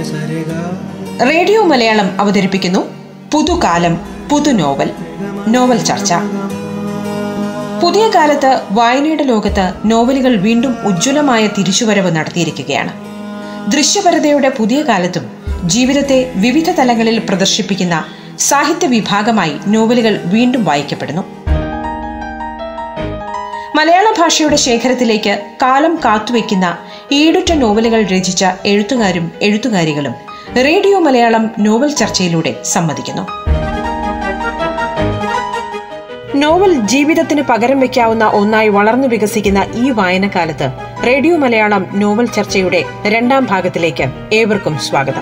Radio Malayalam അവതരിപ്പിക്കുന്നു പുതുകാലം പുതുനോവൽ novel ചർച്ച. പുതിയ കാലത്ത് വായനയുടെ ലോകത്ത് നോവലുകൾ വീണ്ടും ഉജ്ജ്വലമായ തിരിച്ചുവരവ് നടത്തിയിരിക്കുകയാണ്. ദൃശ്യപരതയുടെ പുതിയ കാലത്തും ജീവിതത്തെ വിവിധ തലങ്ങളിൽ പ്രദർശിപ്പിക്കുന്ന സാഹിത്യ വിഭാഗമായി നോവലുകൾ വീണ്ടും വായിക്കപ്പെടുന്നു. മലയാള ഭാഷയുടെ ശേഖരത്തിലേക്ക് കാലം കാത്തുവെക്കുന്ന ഈടുറ്റ നോവലുകൾ രചിച്ച എഴുത്തുകാരും എഴുത്തുകാരികളും റേഡിയോ മലയാളം നോവൽ ചർച്ചയിലൂടെ സംവദിക്കുന്നു. നോവൽ ജീവിതത്തിന് പകരം വയ്ക്കാവുന്ന ഒന്നായി വളർന്നു വികസിക്കുന്ന ഈ വായനക്കാലത്ത് റേഡിയോ മലയാളം നോവൽ ചർച്ചയുടെ രണ്ടാം ഭാഗത്തിലേക്ക് ഏവർക്കും സ്വാഗതം.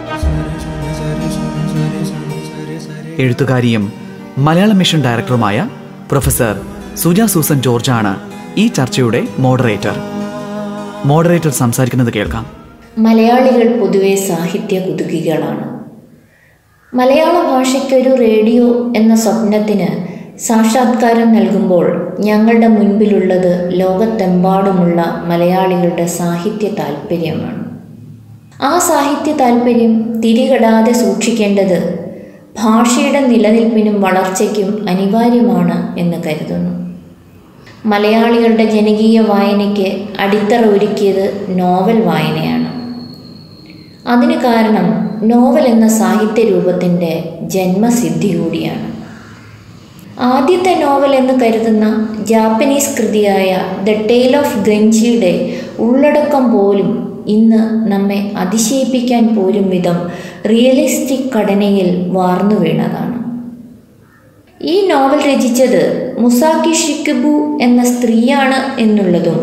എഴുത്തുകാരിയും മലയാളം മിഷൻ ഡയറക്ടറുമായ പ്രൊഫസർ സുജ സൂസൻ ജോർജാണ് ഈ ചർച്ചയുടെ മോഡറേറ്റർ സംസാരിക്കുന്നത് കേൾക്കാം. മലയാളികൾ പൊതുവെ സാഹിത്യ കുതുകികളാണ്. മലയാള ഭാഷയ്ക്കൊരു റേഡിയോ എന്ന സ്വപ്നത്തിന് സാക്ഷാത്കാരം നൽകുമ്പോൾ ഞങ്ങളുടെ മുൻപിലുള്ളത് ലോകത്തെമ്പാടുമുള്ള മലയാളികളുടെ സാഹിത്യ താൽപ്പര്യമാണ്. ആ സാഹിത്യ താൽപ്പര്യം തിരികടാതെ സൂക്ഷിക്കേണ്ടത് ഭാഷയുടെ നിലനിൽപ്പിനും വളർച്ചയ്ക്കും അനിവാര്യമാണ് എന്ന് കരുതുന്നു. മലയാളികളുടെ ജനകീയ വായനയ്ക്ക് അടിത്തറ ഒരുക്കിയത് നോവൽ വായനയാണ്. അതിന് കാരണം നോവൽ എന്ന സാഹിത്യ രൂപത്തിൻ്റെ ജന്മസിദ്ധി കൂടിയാണ്. ആദ്യത്തെ നോവൽ എന്ന് കരുതുന്ന ജാപ്പനീസ് കൃതിയായ ദ ടെയിൽ ഓഫ് ഗഞ്ചിയുടെ ഉള്ളടക്കം പോലും ഇന്ന് നമ്മെ അതിശയിപ്പിക്കാൻ പോലും വിധം റിയലിസ്റ്റിക് ഘടനയിൽ വാർന്നു വീണതാണ്. ഈ നോവൽ രചിച്ചത് മുസാക്കി ഷിക്കിബു എന്ന സ്ത്രീയാണ് എന്നുള്ളതും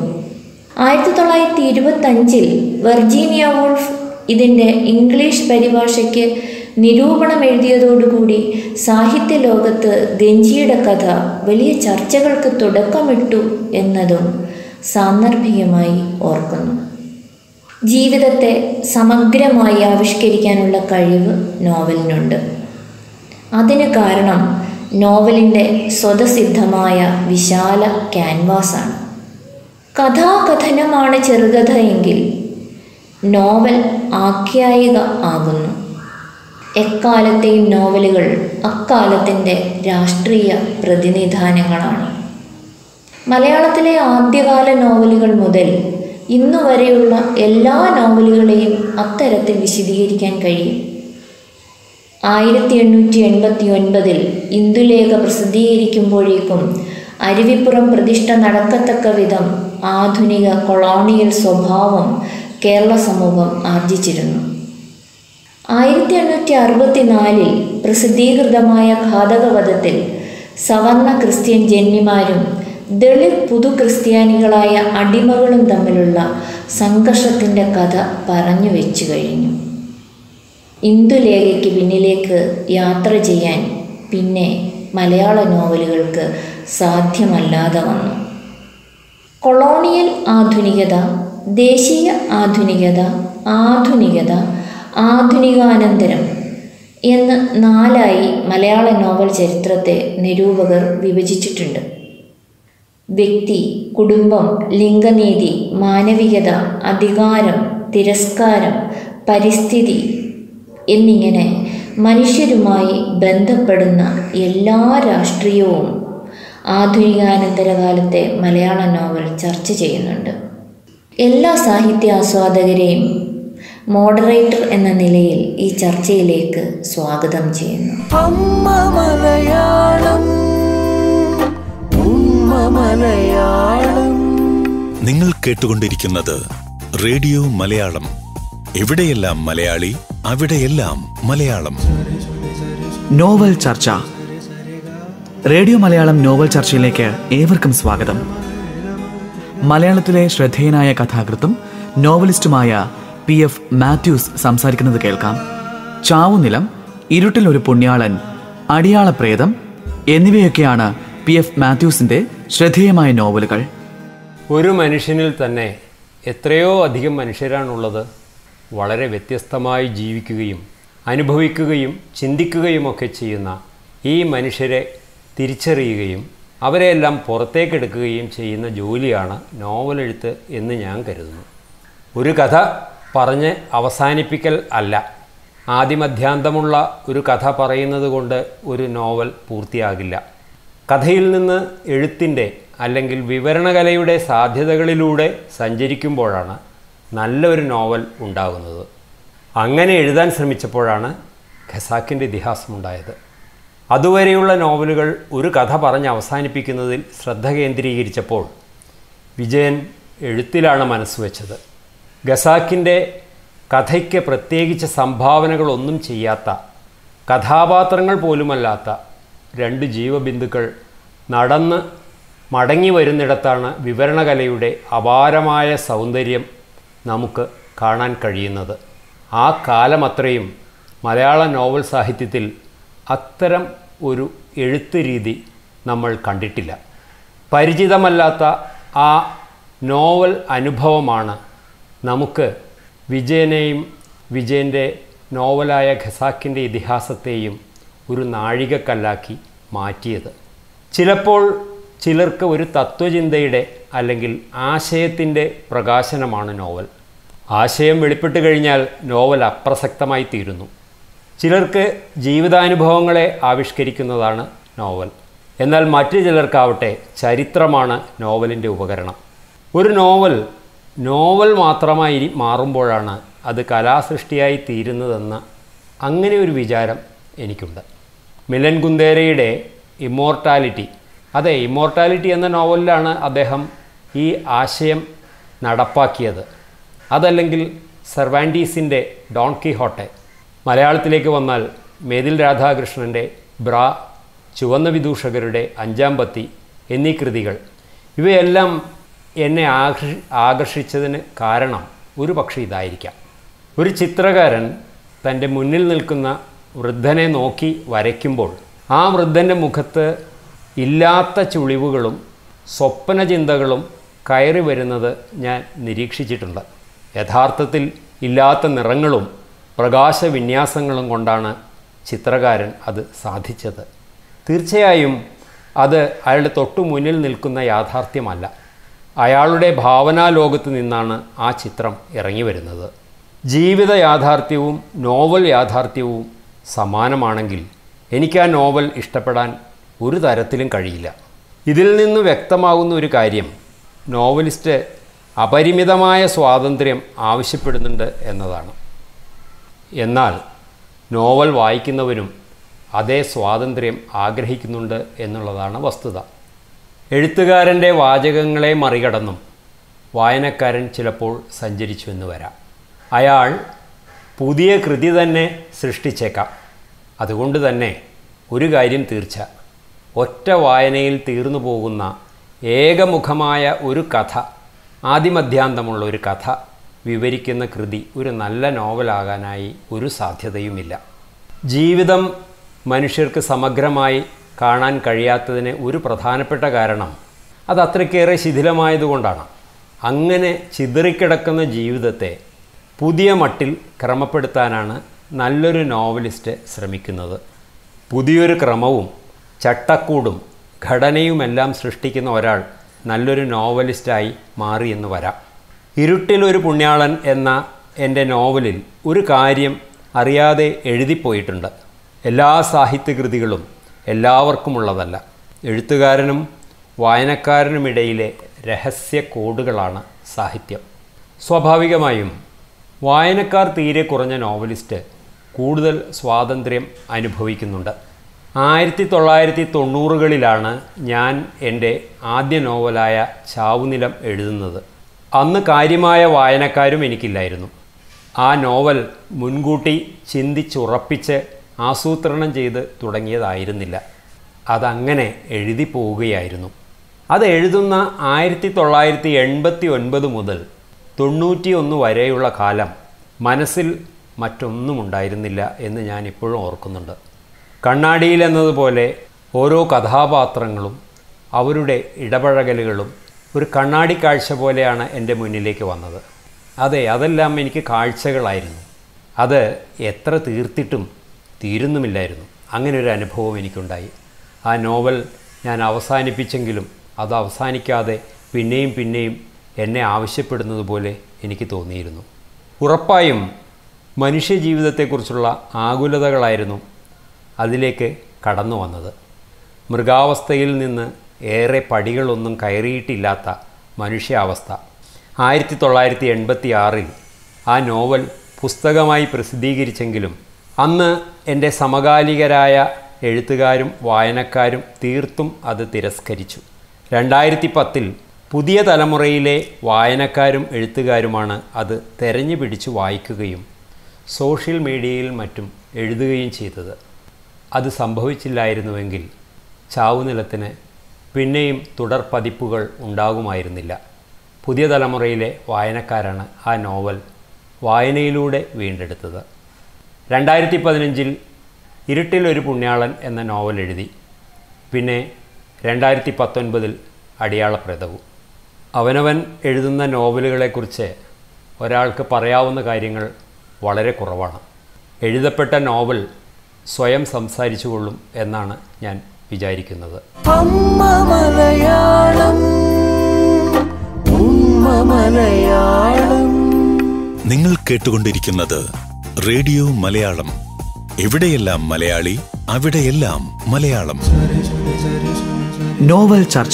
1925 വെർജീനിയ വൂൾഫ് ഇതിൻ്റെ ഇംഗ്ലീഷ് പരിഭാഷയ്ക്ക് നിരൂപണം എഴുതിയതോടുകൂടി സാഹിത്യ ലോകത്ത് ഗഞ്ചിയുടെ കഥ വലിയ ചർച്ചകൾക്ക് തുടക്കമിട്ടു എന്നതും സാന്ദർഭികമായി ഓർക്കുന്നു. ജീവിതത്തെ സമഗ്രമായി ആവിഷ്കരിക്കാനുള്ള കഴിവ് നോവലിനുണ്ട്. അതിന് കാരണം നോവലിൻ്റെ സ്വതസിദ്ധമായ വിശാല ക്യാൻവാസാണ്. കഥാകഥനമാണ് ചെറുകഥ എങ്കിൽ നോവൽ ആഖ്യായിക ആകുന്നു. എക്കാലത്തെയും നോവലുകൾ അക്കാലത്തിൻ്റെ രാഷ്ട്രീയ പ്രതിനിധാനങ്ങളാണ്. മലയാളത്തിലെ ആദ്യകാല നോവലുകൾ മുതൽ ഇന്നുവരെയുള്ള എല്ലാ നോവലുകളെയും അത്തരത്തിൽ വിശദീകരിക്കാൻ കഴിയും. 1889 ഇന്ദുലേഖ പ്രസിദ്ധീകരിക്കുമ്പോഴേക്കും അരുവിപ്പുറം പ്രതിഷ്ഠ നടക്കത്തക്ക വിധം ആധുനിക കൊളോണിയൽ സ്വഭാവം കേരള സമൂഹം ആർജിച്ചിരുന്നു. 1864 പ്രസിദ്ധീകൃതമായ ഘാതകവധത്തിൽ സവർണ ക്രിസ്ത്യൻ ജന്മിമാരും ദളിത് പുതു ക്രിസ്ത്യാനികളായ അടിമകളും തമ്മിലുള്ള സംഘർഷത്തിൻ്റെ കഥ പറഞ്ഞു വെച്ചു കഴിഞ്ഞു. ഇന്ദുലേഖയ്ക്ക് പിന്നിലേക്ക് യാത്ര ചെയ്യാൻ പിന്നെ മലയാള നോവലുകൾക്ക് സാധ്യമല്ലാതെ വന്നു. കൊളോണിയൽ ആധുനികത, ദേശീയ ആധുനികത, ആധുനികത, ആധുനികാനന്തരം എന്ന് 4ആയി മലയാള നോവൽ ചരിത്രത്തെ നിരൂപകർ വിഭജിച്ചിട്ടുണ്ട്. വ്യക്തി, കുടുംബം, ലിംഗനീതി, മാനവികത, അധികാരം, തിരസ്കാരം, പരിസ്ഥിതി എന്നിങ്ങനെ മനുഷ്യരുമായി ബന്ധപ്പെടുന്ന എല്ലാ രാഷ്ട്രീയവും ആധുനികാനന്തരകാലത്തെ മലയാള നോവൽ ചർച്ച ചെയ്യുന്നുണ്ട്. എല്ലാ സാഹിത്യ ആസ്വാദകരെയും മോഡറേറ്റർ എന്ന നിലയിൽ ഈ ചർച്ചയിലേക്ക് സ്വാഗതം ചെയ്യുന്നു. നിങ്ങൾ കേട്ടുകൊണ്ടിരിക്കുന്നത് റേഡിയോ മലയാളം. എവിടെയെല്ലാം മലയാളി, അവിടെയെല്ലാം മലയാളം. നോവൽ ചർച്ച. റേഡിയോ മലയാളം നോവൽ ചർച്ചയിലേക്ക് ഏവർക്കും സ്വാഗതം. മലയാളത്തിലെ ശ്രദ്ധേയനായ കഥാകൃത്തും നോവലിസ്റ്റുമായ PF മാത്യൂസ് സംസാരിക്കുന്നത് കേൾക്കാം. ചാവുനിലം, ഇരുട്ടിൽ ഒരു പുണ്യാളൻ, അടിയാളപ്രേതം എന്നിവയൊക്കെയാണ് PF മാത്യൂസിന്റെ ശ്രദ്ധേയമായ നോവലുകൾ. ഒരു മനുഷ്യനിൽ തന്നെ എത്രയോ അധികം മനുഷ്യരാണുള്ളത്. വളരെ വ്യത്യസ്തമായി ജീവിക്കുകയും അനുഭവിക്കുകയും ചിന്തിക്കുകയുമൊക്കെ ചെയ്യുന്ന ഈ മനുഷ്യരെ തിരിച്ചറിയുകയും അവരെയെല്ലാം പുറത്തേക്കെടുക്കുകയും ചെയ്യുന്ന ജോലിയാണ് നോവലെഴുത്ത് എന്ന് ഞാൻ കരുതുന്നു. ഒരു കഥ പറഞ്ഞ് അവസാനിപ്പിക്കൽ അല്ല, ആദിമധ്യാന്തമുള്ള ഒരു കഥ പറയുന്നത് കൊണ്ട് ഒരു നോവൽ പൂർത്തിയാകില്ല. കഥയിൽ നിന്ന് എഴുത്തിൻ്റെ അല്ലെങ്കിൽ വിവരണകലയുടെ സാധ്യതകളിലൂടെ സഞ്ചരിക്കുമ്പോഴാണ് നല്ലൊരു നോവൽ ഉണ്ടാകുന്നത്. അങ്ങനെ എഴുതാൻ ശ്രമിച്ചപ്പോഴാണ് ഖസാക്കിൻ്റെ ഇതിഹാസമുണ്ടായത്. അതുവരെയുള്ള നോവലുകൾ ഒരു കഥ പറഞ്ഞ് അവസാനിപ്പിക്കുന്നതിൽ ശ്രദ്ധ കേന്ദ്രീകരിച്ചപ്പോൾ വിജയൻ എഴുത്തിലാണ് മനസ്സ് വെച്ചത്. ഖസാക്കിൻ്റെ കഥയ്ക്ക് പ്രത്യേകിച്ച് സംഭാവനകളൊന്നും ചെയ്യാത്ത, കഥാപാത്രങ്ങൾ പോലുമല്ലാത്ത രണ്ട് ജീവബിന്ദുക്കൾ നടന്ന് മടങ്ങി വരുന്നിടത്താണ് വിവരണകലയുടെ അപാരമായ സൗന്ദര്യം നമുക്ക് കാണാൻ കഴിയുന്നത്. ആ കാലമത്രയും മലയാള നോവൽ സാഹിത്യത്തിൽ അത്തരം ഒരു എഴുത്ത് രീതി നമ്മൾ കണ്ടിട്ടില്ല. പരിചിതമല്ലാത്ത ആ നോവൽ അനുഭവമാണ് നമുക്ക് വിജയനെയും വിജയൻ്റെ നോവലായ ഖസാക്കിൻ്റെ ഇതിഹാസത്തെയും ഒരു നാഴികക്കല്ലാക്കി മാറ്റിയത്. ചിലപ്പോൾ ചിലർക്ക് ഒരു തത്വചിന്തയുടെ അല്ലെങ്കിൽ ആശയത്തിൻ്റെ പ്രകാശനമാണ് നോവൽ. ആശയം വെളിപ്പെട്ട് കഴിഞ്ഞാൽ നോവൽ അപ്രസക്തമായി തീരുന്നു. ചിലർക്ക് ജീവിതാനുഭവങ്ങളെ ആവിഷ്കരിക്കുന്നതാണ് നോവൽ. എന്നാൽ മറ്റു ചിലർക്കാവട്ടെ ചരിത്രമാണ് നോവലിൻ്റെ ഉപകരണം. ഒരു നോവൽ മാത്രമായി മാറുമ്പോഴാണ് അത് കലാസൃഷ്ടിയായി തീരുന്നതെന്ന അങ്ങനെ ഒരു വിചാരം എനിക്കുണ്ട്. മിലൻ കുന്ദേരയുടെ ഇമ്മോർട്ടാലിറ്റി, അതെ, ഇമ്മോർട്ടാലിറ്റി എന്ന നോവലിലാണ് അദ്ദേഹം ഈ ആശയം നടപ്പാക്കിയത്. അതല്ലെങ്കിൽ സെർവാൻറ്റീസിൻ്റെ ഡോൺ കിഹോട്ടെ, മലയാളത്തിലേക്ക് വന്നാൽ മേതിൽ രാധാകൃഷ്ണൻ്റെ ബ്രാ, ചുവന്ന വിദൂഷകരുടെ അഞ്ചാം പത്തി എന്നീ കൃതികൾ, ഇവയെല്ലാം എന്നെ ആകർഷിച്ചതിന് കാരണം ഒരു പക്ഷേ ഇതായിരിക്കാം. ഒരു ചിത്രകാരൻ തൻ്റെ മുന്നിൽ നിൽക്കുന്ന വൃദ്ധനെ നോക്കി വരയ്ക്കുമ്പോൾ ആ വൃദ്ധൻ്റെ മുഖത്ത് ഇല്ലാത്ത ചുളിവുകളും സ്വപ്നചിന്തകളും കയറി വരുന്നത് ഞാൻ നിരീക്ഷിച്ചിട്ടുണ്ട്. യഥാർത്ഥത്തിൽ ഇല്ലാത്ത നിറങ്ങളും പ്രകാശവിന്യാസങ്ങളും കൊണ്ടാണ് ചിത്രകാരൻ അത് സാധിച്ചത്. തീർച്ചയായും അത് അയാളുടെ തൊട്ടു മുന്നിൽ നിൽക്കുന്ന യാഥാർത്ഥ്യമല്ല. അയാളുടെ ഭാവനാലോകത്ത് നിന്നാണ് ആ ചിത്രം ഇറങ്ങി വരുന്നത്. ജീവിത യാഥാർത്ഥ്യവും നോവൽ യാഥാർത്ഥ്യവും സമാനമാണെങ്കിൽ എനിക്ക് ആ നോവൽ ഇഷ്ടപ്പെടാൻ ഒരു തരത്തിലും കഴിയില്ല. ഇതിൽ നിന്ന് വ്യക്തമാകുന്ന ഒരു കാര്യം, നോവലിസ്റ്റ് അപരിമിതമായ സ്വാതന്ത്ര്യം ആവശ്യപ്പെടുന്നുണ്ട് എന്നതാണ്. എന്നാൽ നോവൽ വായിക്കുന്നവരും അതേ സ്വാതന്ത്ര്യം ആഗ്രഹിക്കുന്നുണ്ട് എന്നുള്ളതാണ് വസ്തുത. എഴുത്തുകാരൻ്റെ വാചകങ്ങളെ മറികടന്നും വായനക്കാരൻ ചിലപ്പോൾ സഞ്ചരിച്ചു എന്ന് വരാം. അയാൾ പുതിയ കൃതി തന്നെ സൃഷ്ടിച്ചേക്കാം. അതുകൊണ്ട് തന്നെ ഒരു കാര്യം തീർച്ച, ഒറ്റ വായനയിൽ തീർന്നു പോകുന്ന ഏകമുഖമായ ഒരു കഥ, ആദിമധ്യാന്തമുള്ള ഒരു കഥ വിവരിക്കുന്ന കൃതി ഒരു നല്ല നോവലാകാനായി ഒരു സാധ്യതയുമില്ല. ജീവിതം മനുഷ്യർക്ക് സമഗ്രമായി കാണാൻ കഴിയാത്തതിന് ഒരു പ്രധാനപ്പെട്ട കാരണം അത് അത്രയ്ക്കേറെ ശിഥിലമായതുകൊണ്ടാണ്. അങ്ങനെ ചിതറിക്കിടക്കുന്ന ജീവിതത്തെ പുതിയ മട്ടിൽ ക്രമപ്പെടുത്താനാണ് നല്ലൊരു നോവലിസ്റ്റ് ശ്രമിക്കുന്നത്. പുതിയൊരു ക്രമവും ചട്ടക്കൂടും ഘടനയുമെല്ലാം സൃഷ്ടിക്കുന്ന ഒരാൾ നല്ലൊരു നോവലിസ്റ്റായി മാറിയെന്ന് വരാം. ഇരുട്ടിലൊരു പുണ്യാളൻ എന്ന എൻ്റെ നോവലിൽ ഒരു കാര്യം അറിയാതെ എഴുതിപ്പോയിട്ടുണ്ട്. എല്ലാ സാഹിത്യകൃതികളും എല്ലാവർക്കുമുള്ളതല്ല. എഴുത്തുകാരനും വായനക്കാരനുമിടയിലെ രഹസ്യ കോഡുകളാണ് സാഹിത്യം. സ്വാഭാവികമായും വായനക്കാർ തീരെ കുറഞ്ഞ നോവലിസ്റ്റ് കൂടുതൽ സ്വാതന്ത്ര്യം അനുഭവിക്കുന്നുണ്ട്. 1990കളിലാണ് ഞാൻ എൻ്റെ ആദ്യ നോവലായ ചാവുനിലം എഴുതുന്നത്. അന്ന് കാര്യമായ വായനക്കാരും എനിക്കില്ലായിരുന്നു. ആ നോവൽ മുൻകൂട്ടി ചിന്തിച്ചുറപ്പിച്ച് ആസൂത്രണം ചെയ്ത് തുടങ്ങിയതായിരുന്നില്ല. അതങ്ങനെ എഴുതി പോവുകയായിരുന്നു. അത് എഴുതുന്ന 1989 മുതൽ 91 വരെയുള്ള കാലം മനസ്സിൽ മറ്റൊന്നും ഉണ്ടായിരുന്നില്ല എന്ന് ഞാൻ ഇപ്പോഴും ഓർക്കുന്നുണ്ട്. കണ്ണാടിയിലെന്നതുപോലെ ഓരോ കഥാപാത്രങ്ങളും അവരുടെ ഇടപഴകലുകളും ഒരു കണ്ണാടി കാഴ്ച പോലെയാണ് എൻ്റെ മുന്നിലേക്ക് വന്നത്. അതെ, അതെല്ലാം എനിക്ക് കാഴ്ചകളായിരുന്നു. അത് എത്ര തീർത്തിട്ടും തീരുന്നുമില്ലായിരുന്നു. അങ്ങനെ ഒരു അനുഭവം എനിക്കുണ്ടായി. ആ നോവൽ ഞാൻ അവസാനിപ്പിച്ചെങ്കിലും അത് അവസാനിക്കാതെ പിന്നെയും എന്നെ ആവശ്യപ്പെടുന്നത് പോലെ എനിക്ക് തോന്നിയിരുന്നു. ഉറപ്പായും മനുഷ്യജീവിതത്തെക്കുറിച്ചുള്ള ആകുലതകളായിരുന്നു അതിലേക്ക് കടന്നു വന്നത്. മൃഗാവസ്ഥയിൽ നിന്ന് ഏറെ പടികളൊന്നും കയറിയിട്ടില്ലാത്ത മനുഷ്യാവസ്ഥ. 1986 ആ നോവൽ പുസ്തകമായി പ്രസിദ്ധീകരിച്ചെങ്കിലും അന്ന് എൻ്റെ സമകാലികരായ എഴുത്തുകാരും വായനക്കാരും തീർത്തും അത് തിരസ്കരിച്ചു. 2010 പുതിയ തലമുറയിലെ വായനക്കാരും എഴുത്തുകാരുമാണ് അത് തെരഞ്ഞു പിടിച്ച് വായിക്കുകയും സോഷ്യൽ മീഡിയയിൽ മറ്റും എഴുതുകയും ചെയ്തത്. അത് സംഭവിച്ചില്ലായിരുന്നുവെങ്കിൽ ചാവുനിലത്തിന് പിന്നെയും തുടർ പതിപ്പുകൾ ഉണ്ടാകുമായിരുന്നില്ല. പുതിയ തലമുറയിലെ വായനക്കാരാണ് ആ നോവൽ വായനയിലൂടെ വീണ്ടെടുത്തത്. 2015 ഇരുട്ടിൽ ഒരു പുണ്യാളൻ എന്ന നോവൽ എഴുതി. പിന്നെ 2019 അടിയാളപ്രേതവും. അവനവൻ എഴുതുന്ന നോവലുകളെക്കുറിച്ച് ഒരാൾക്ക് പറയാവുന്ന കാര്യങ്ങൾ വളരെ കുറവാണ്. എഴുതപ്പെട്ട നോവൽ സ്വയം സംസാരിച്ചുകൊള്ളും എന്നാണ് ഞാൻ വിചാരിക്കുന്നത്. നിങ്ങൾ കേട്ടുകൊണ്ടിരിക്കുന്നത് റേഡിയോ മലയാളം. എവിടെയെല്ലാം മലയാളി, അവിടെയെല്ലാം മലയാളം. നോവൽ ചർച്ച.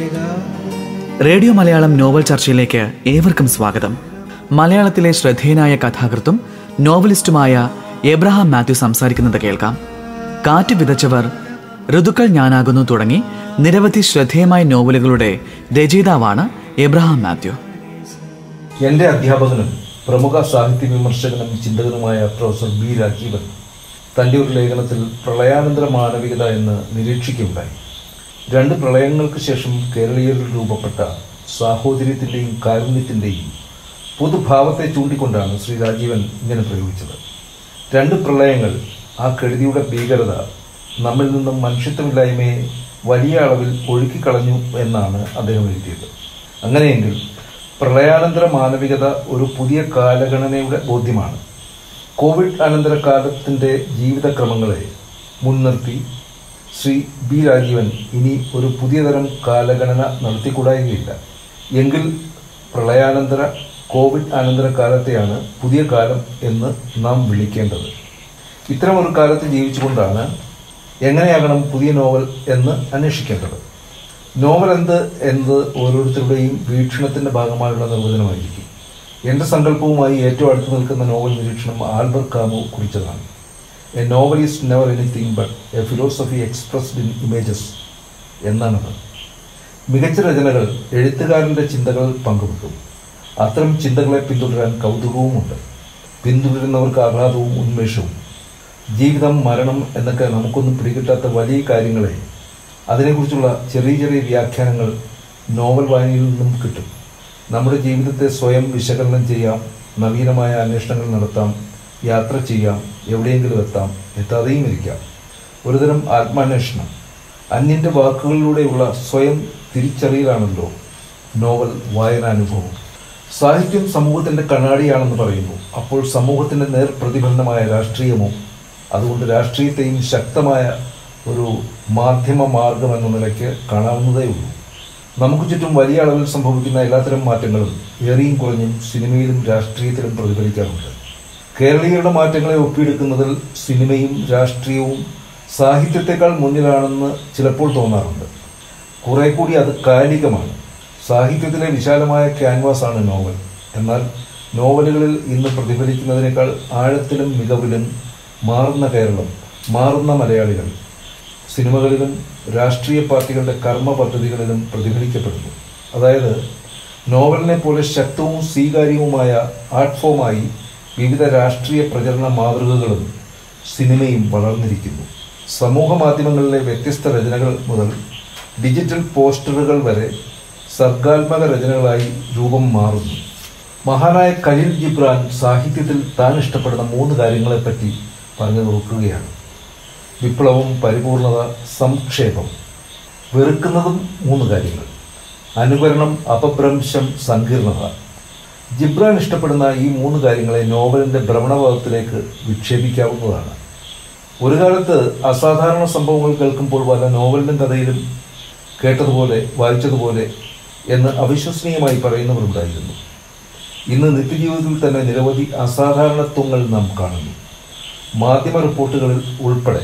റേഡിയോ മലയാളം നോവൽ ചർച്ചയിലേക്ക് ഏവർക്കും സ്വാഗതം. മലയാളത്തിലെ ശ്രദ്ധേയനായ കഥാകൃത്തും നോവലിസ്റ്റുമായ എബ്രഹാം മാത്യു സംസാരിക്കുന്നത് കേൾക്കാം. കാറ്റ് വിതച്ചവർ, ഋതുക്കൾ ഞാനാകുന്നു തുടങ്ങി നിരവധി ശ്രദ്ധേയമായ നോവലുകളുടെ രചയിതാവാണ് എബ്രഹാം മാത്യു. എൻ്റെ അധ്യാപകനും പ്രമുഖ സാഹിത്യ വിമർശകനും ചിന്തകനുമായ പ്രൊഫസർ ബി രാജീവൻ തൻ്റെ ഒരു ലേഖനത്തിൽ പ്രളയാനന്തര മാനവികത എന്ന് നിരീക്ഷിക്കുകയുണ്ടായി. 2 പ്രളയങ്ങൾക്ക് ശേഷം കേരളീയരിൽ രൂപപ്പെട്ട സാഹോദര്യത്തിൻ്റെയും കാരുണ്യത്തിൻ്റെയും പൊതുഭാവത്തെ ചൂണ്ടിക്കൊണ്ടാണ് ശ്രീ രാജീവൻ ഇങ്ങനെ പ്രയോഗിച്ചത്. 2 പ്രളയങ്ങൾ, ആ കെടുതിയുടെ ഭീകരത നമ്മിൽ നിന്നും മനുഷ്യത്വമില്ലായ്മയെ വലിയ അളവിൽ ഒഴുക്കിക്കളഞ്ഞു എന്നാണ് അദ്ദേഹം എഴുതിയത്. അങ്ങനെയെങ്കിൽ പ്രളയാനന്തര മാനവികത ഒരു പുതിയ കാലഗണനയുടെ ബോധ്യമാണ്. കോവിഡ് അനന്തര കാലത്തിൻ്റെ ജീവിതക്രമങ്ങളെ മുൻനിർത്തി ശ്രീ ബി രാജീവൻ ഇനി ഒരു പുതിയ തരം കാലഗണന നടത്തിക്കൂടായികയില്ല. എങ്കിൽ പ്രളയാനന്തര കോവിഡ് അനന്തര കാലത്തെയാണ് പുതിയ കാലം എന്ന് നാം വിളിക്കേണ്ടത്. ഇത്തരമൊരു കാലത്ത് ജീവിച്ചുകൊണ്ടാണ് എങ്ങനെയാകണം പുതിയ നോവൽ എന്ന് അന്വേഷിക്കേണ്ടത്. നോവൽ എന്നത് ഓരോരുത്തരുടെയും വീക്ഷണത്തിൻ്റെ ഭാഗമായുള്ള നിർവചനമായിരിക്കും. എൻ്റെ സങ്കല്പവുമായി ഏറ്റവും അടുത്ത് നിൽക്കുന്ന നോവൽ നിരീക്ഷണം ആൽബർ കാമു കുറിച്ചതാണ്. A novel is never anything but a philosophy expressed in images എന്നാണത്. മികച്ച രചനകൾ എഴുത്തുകാരൻ്റെ ചിന്തകൾ പങ്കുവെക്കും. അത്തരം ചിന്തകളെ പിന്തുടരാൻ കൗതുകവുമുണ്ട്. പിന്തുടരുന്നവർക്ക് ആഹ്ലാദവും ഉന്മേഷവും. ജീവിതം, മരണം എന്നൊക്കെ നമുക്കൊന്നും പിടികിട്ടാത്ത വലിയ കാര്യങ്ങളെ, അതിനെക്കുറിച്ചുള്ള ചെറിയ ചെറിയ വ്യാഖ്യാനങ്ങൾ നോവൽ വായനയിൽ നിന്നും കിട്ടും. നമ്മുടെ ജീവിതത്തെ സ്വയം വിശകലനം ചെയ്യാം, നവീനമായ അന്വേഷണങ്ങൾ നടത്താം, യാത്ര ചെയ്യാം, എവിടെയെങ്കിലും എത്താം, എത്താതെയും ഇരിക്കാം. ഒരുതരം ആത്മാന്വേഷണം, അന്യൻ്റെ വാക്കുകളിലൂടെയുള്ള സ്വയം തിരിച്ചറിയലാണല്ലോ നോവൽ വായനാനുഭവം. സാഹിത്യം സമൂഹത്തിൻ്റെ കണ്ണാടിയാണെന്ന് പറയുന്നു. അപ്പോൾ സമൂഹത്തിൻ്റെ നേർപ്രതിഫലനമായ രാഷ്ട്രീയമോ? അതുകൊണ്ട് രാഷ്ട്രീയത്തെയും ശക്തമായ ഒരു മാധ്യമ മാർഗം എന്ന നിലയ്ക്ക് കാണാവുന്നതേ ഉള്ളൂ. നമുക്ക് ചുറ്റും വലിയ അളവിൽ സംഭവിക്കുന്ന എല്ലാത്തരം മാറ്റങ്ങളും ഏറിയും കുറഞ്ഞും സിനിമയിലും രാഷ്ട്രീയത്തിലും പ്രതിഫലിക്കാറുണ്ട്. കേരളീയരുടെ മാറ്റങ്ങളെ ഒപ്പിയെടുക്കുന്നതിൽ സിനിമയും രാഷ്ട്രീയവും സാഹിത്യത്തെക്കാൾ മുന്നിലാണെന്ന് ചിലപ്പോൾ തോന്നാറുണ്ട്. കുറെ കൂടി അത് കാലികമാണ്. സാഹിത്യത്തിലെ വിശാലമായ ക്യാൻവാസാണ് നോവൽ. എന്നാൽ നോവലുകളിൽ ഇന്ന് പ്രതിഫലിക്കുന്നതിനേക്കാൾ ആഴത്തിലും മികവിലും മാറുന്ന കേരളം, മാറുന്ന മലയാളികൾ സിനിമകളിലും രാഷ്ട്രീയ പാർട്ടികളുടെ കർമ്മ പദ്ധതികളിലും പ്രതിഫലിക്കപ്പെടുന്നു. അതായത് നോവലിനെ പോലെ ശക്തവും സ്വീകാര്യവുമായ ആർട്ട് ഫോമായി വിവിധ രാഷ്ട്രീയ പ്രചരണ മാതൃകകളും സിനിമയും വളർന്നിരിക്കുന്നു. സമൂഹ മാധ്യമങ്ങളിലെ വ്യത്യസ്ത രചനകൾ മുതൽ ഡിജിറ്റൽ പോസ്റ്ററുകൾ വരെ സർഗാത്മക രചനകളായി രൂപം മാറുന്നു. മഹാനായ ഖലീൽ ജിബ്രാൻ സാഹിത്യത്തിൽ താൻ ഇഷ്ടപ്പെടുന്ന 3 കാര്യങ്ങളെപ്പറ്റി പറഞ്ഞു നോക്കുകയാണ്. വിപ്ലവം, പരിപൂർണത, സംക്ഷേപം. വെറുക്കുന്നതും 3 കാര്യങ്ങൾ. അനുകരണം, അപഭ്രംശം, സങ്കീർണത. ജിബ്രാൻ ഇഷ്ടപ്പെടുന്ന ഈ 3 കാര്യങ്ങളെ നോവലിൻ്റെ ഭ്രമണപഥത്തിലേക്ക് വിക്ഷേപിക്കാവുന്നതാണ്. ഒരു കാലത്ത് അസാധാരണ സംഭവങ്ങൾ കേൾക്കുമ്പോൾ വല്ല നോവലിലും കഥയിലും കേട്ടതുപോലെ വായിച്ചതുപോലെ എന്ന് അവിശ്വസനീയമായി പറയുന്നവരുണ്ടായിരുന്നു. ഇന്ന് നിത്യജീവിതത്തിൽ തന്നെ നിരവധി അസാധാരണത്വങ്ങൾ നാം കാണുന്നു. മാധ്യമ റിപ്പോർട്ടുകളിൽ ഉൾപ്പെടെ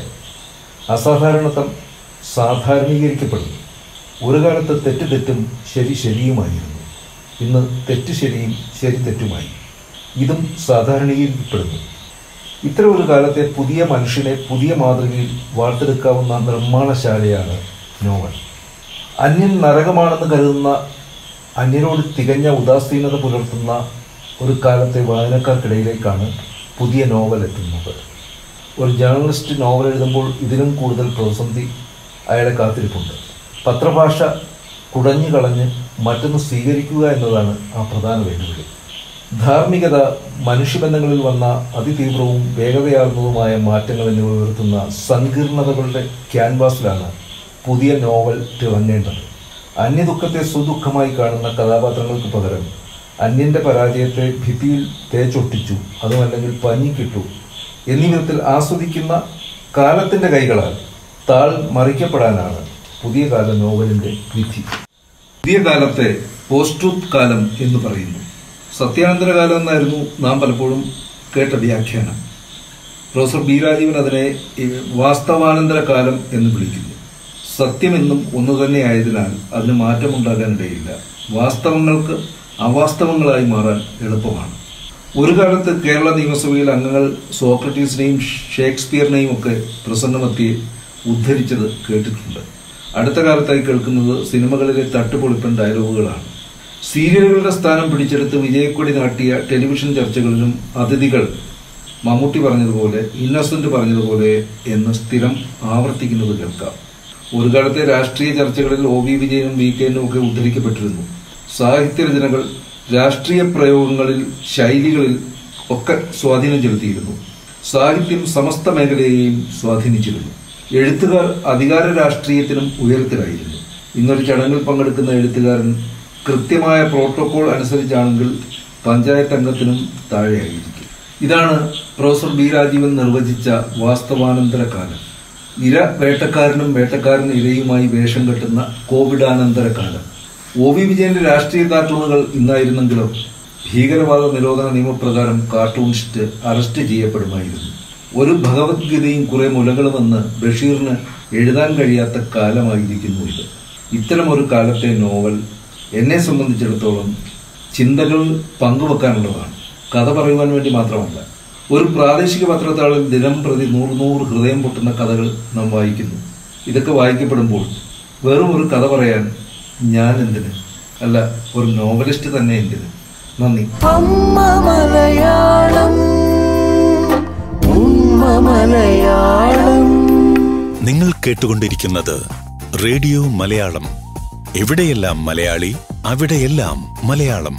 അസാധാരണത്വം സാധാരണീകരിക്കപ്പെടുന്നു. ഒരു കാലത്ത് തെറ്റ് തെറ്റും ശരി ശരിയുമായിരുന്നു. ഇന്ന് തെറ്റ് ശരിയും ശരി തെറ്റുമായി. ഇതും സാധാരണീകരിക്കപ്പെടുന്നു. ഇത്തരം ഒരു കാലത്തെ പുതിയ മനുഷ്യനെ പുതിയ മാതൃകയിൽ വാർത്തെടുക്കാവുന്ന നിർമ്മാണശാലയാണ് നോവൽ. അന്യൻ നരകമാണെന്ന് കരുതുന്ന, അന്യനോട് തികഞ്ഞ ഉദാസീനത പുലർത്തുന്ന ഒരു കാലത്തെ വായനക്കാർക്കിടയിലേക്കാണ് പുതിയ നോവൽ എത്തുന്നത്. ഒരു ജേർണലിസ്റ്റ് നോവൽ എഴുതുമ്പോൾ ഇതിലും കൂടുതൽ പ്രതിസന്ധി അയാളെ കാത്തിരിപ്പുണ്ട്. പത്രഭാഷ കുടഞ്ഞു കളഞ്ഞ് മറ്റൊന്ന് സ്വീകരിക്കുക എന്നതാണ് ആ പ്രധാന വെല്ലുവിളി. ധാർമ്മികത, മനുഷ്യബന്ധങ്ങളിൽ വന്ന അതിതീവ്രവും വേഗതയാർന്നതുമായ മാറ്റങ്ങൾ എന്നിവ ഉയർത്തുന്ന സങ്കീർണതകളുടെ ക്യാൻവാസിലാണ് പുതിയ നോവൽ തിളങ്ങേണ്ടത്. അന്യദുഃഖത്തെ സ്വദുഃഖമായി കാണുന്ന കഥാപാത്രങ്ങൾക്ക് പകരം അന്യൻ്റെ പരാജയത്തെ ഭിത്തിയിൽ തേച്ചൊട്ടിച്ചു, അതുമല്ലെങ്കിൽ പഞ്ഞിക്കിട്ടു എന്നീ വിധത്തിൽ ആസ്വദിക്കുന്ന കാലത്തിൻ്റെ കൈകളാൽ താൾ മറിക്കപ്പെടാനാണ് പുതിയ കാല നോവലിൻ്റെ വിധി. പുതിയ കാലത്തെ പോസ്റ്റ് ട്രൂത്ത് കാലം എന്ന് പറയുന്നു. സത്യാനന്തര കാലം എന്നായിരുന്നു നാം പലപ്പോഴും കേട്ട വ്യാഖ്യാനം. പ്രൊഫസർ ബി രാജീവൻ അതിനെ വാസ്തവാനന്തര കാലം എന്ന് വിളിക്കുന്നു. സത്യമെന്നും ഒന്നു തന്നെയായതിനാൽ അതിന് മാറ്റമുണ്ടാകാനിടയില്ല. വാസ്തവങ്ങൾക്ക് അവാസ്തവങ്ങളായി മാറാൻ എളുപ്പമാണ്. ഒരു കാലത്ത് കേരള നിയമസഭയിൽ അംഗങ്ങൾ സോക്രട്ടീസിനെയും ഷേക്സ്പിയറിനെയും ഒക്കെ പ്രസംഗമത്തി ഉദ്ധരിച്ചത് കേട്ടിട്ടുണ്ട്. അടുത്ത കാലത്തായി കേൾക്കുന്നത് സിനിമകളിലെ തട്ടുപൊളിപ്പൻ ഡയലോഗുകളാണ്. സീരിയലുകളുടെ സ്ഥാനം പിടിച്ചെടുത്ത് വിജയക്കൊടി നാട്ടിയ ടെലിവിഷൻ ചർച്ചകളിലും അതിഥികൾ മമ്മൂട്ടി പറഞ്ഞതുപോലെ, ഇന്നസെന്റ് പറഞ്ഞതുപോലെ എന്ന് സ്ഥിരം ആവർത്തിക്കുന്നത് കേൾക്കാം. ഒരു കാലത്തെ രാഷ്ട്രീയ ചർച്ചകളിൽ ഒ വി വിജയനും വി കെനും ഒക്കെ ഉദ്ധരിക്കപ്പെട്ടിരുന്നു. സാഹിത്യരചനകൾ രാഷ്ട്രീയ പ്രയോഗങ്ങളിൽ, ശൈലികളിൽ ഒക്കെ സ്വാധീനം ചെലുത്തിയിരുന്നു. സാഹിത്യം സമസ്ത മേഖലയെയും സ്വാധീനിച്ചിരുന്നു. എഴുത്തുകാർ അധികാര രാഷ്ട്രീയത്തിനും ഉയരത്തിലായിരുന്നു. ഇന്നൊരു ചടങ്ങിൽ പങ്കെടുക്കുന്ന എഴുത്തുകാരൻ കൃത്യമായ പ്രോട്ടോകോൾ അനുസരിച്ചാണെങ്കിൽ പഞ്ചായത്ത് അംഗത്തിനും താഴെയായിരിക്കും. ഇതാണ് പ്രൊഫസർ ബി രാജീവൻ നിർവചിച്ച വാസ്തവാനന്തര കാലം. ഇര വേട്ടക്കാരനും വേട്ടക്കാരൻ ഇരയുമായി വേഷം കെട്ടുന്ന കോവിഡാനന്തര കാലം. ഒ വി വിജയന്റെ രാഷ്ട്രീയ കാർട്ടൂണുകൾ ഇന്നായിരുന്നെങ്കിലും ഭീകരവാദ നിരോധന നിയമപ്രകാരം കാർട്ടൂണിസ്റ്റ് അറസ്റ്റ് ചെയ്യപ്പെടുമായിരുന്നു. ഒരു ഭഗവത്ഗീതയും കുറെ മുലകളുമെന്ന് ബഷീറിന് എഴുതാൻ കഴിയാത്ത കാലമായിരിക്കുന്നു ഇത്. ഇത്തരമൊരു കാലത്തെ നോവൽ എന്നെ സംബന്ധിച്ചിടത്തോളം ചിന്തകൾ പങ്കുവെക്കാനുള്ളതാണ്, കഥ പറയുവാൻ വേണ്ടി മാത്രമല്ല. ഒരു പ്രാദേശിക പത്രത്താളിൽ ദിനം പ്രതി 100 ഹൃദയം പൊട്ടുന്ന കഥകൾ നാം വായിക്കുന്നു. ഇതൊക്കെ വായിക്കപ്പെടുമ്പോൾ വെറും ഒരു കഥ പറയാൻ ഞാൻ എന്തിന്, അല്ല ഒരു നോവലിസ്റ്റ് തന്നെ എന്തിന്? നന്ദി. നിങ്ങൾ കേട്ടുകൊണ്ടിരിക്കുന്നത് റേഡിയോ മലയാളം. എവിടെയെല്ലാം മലയാളി, അവിടെയെല്ലാം മലയാളം.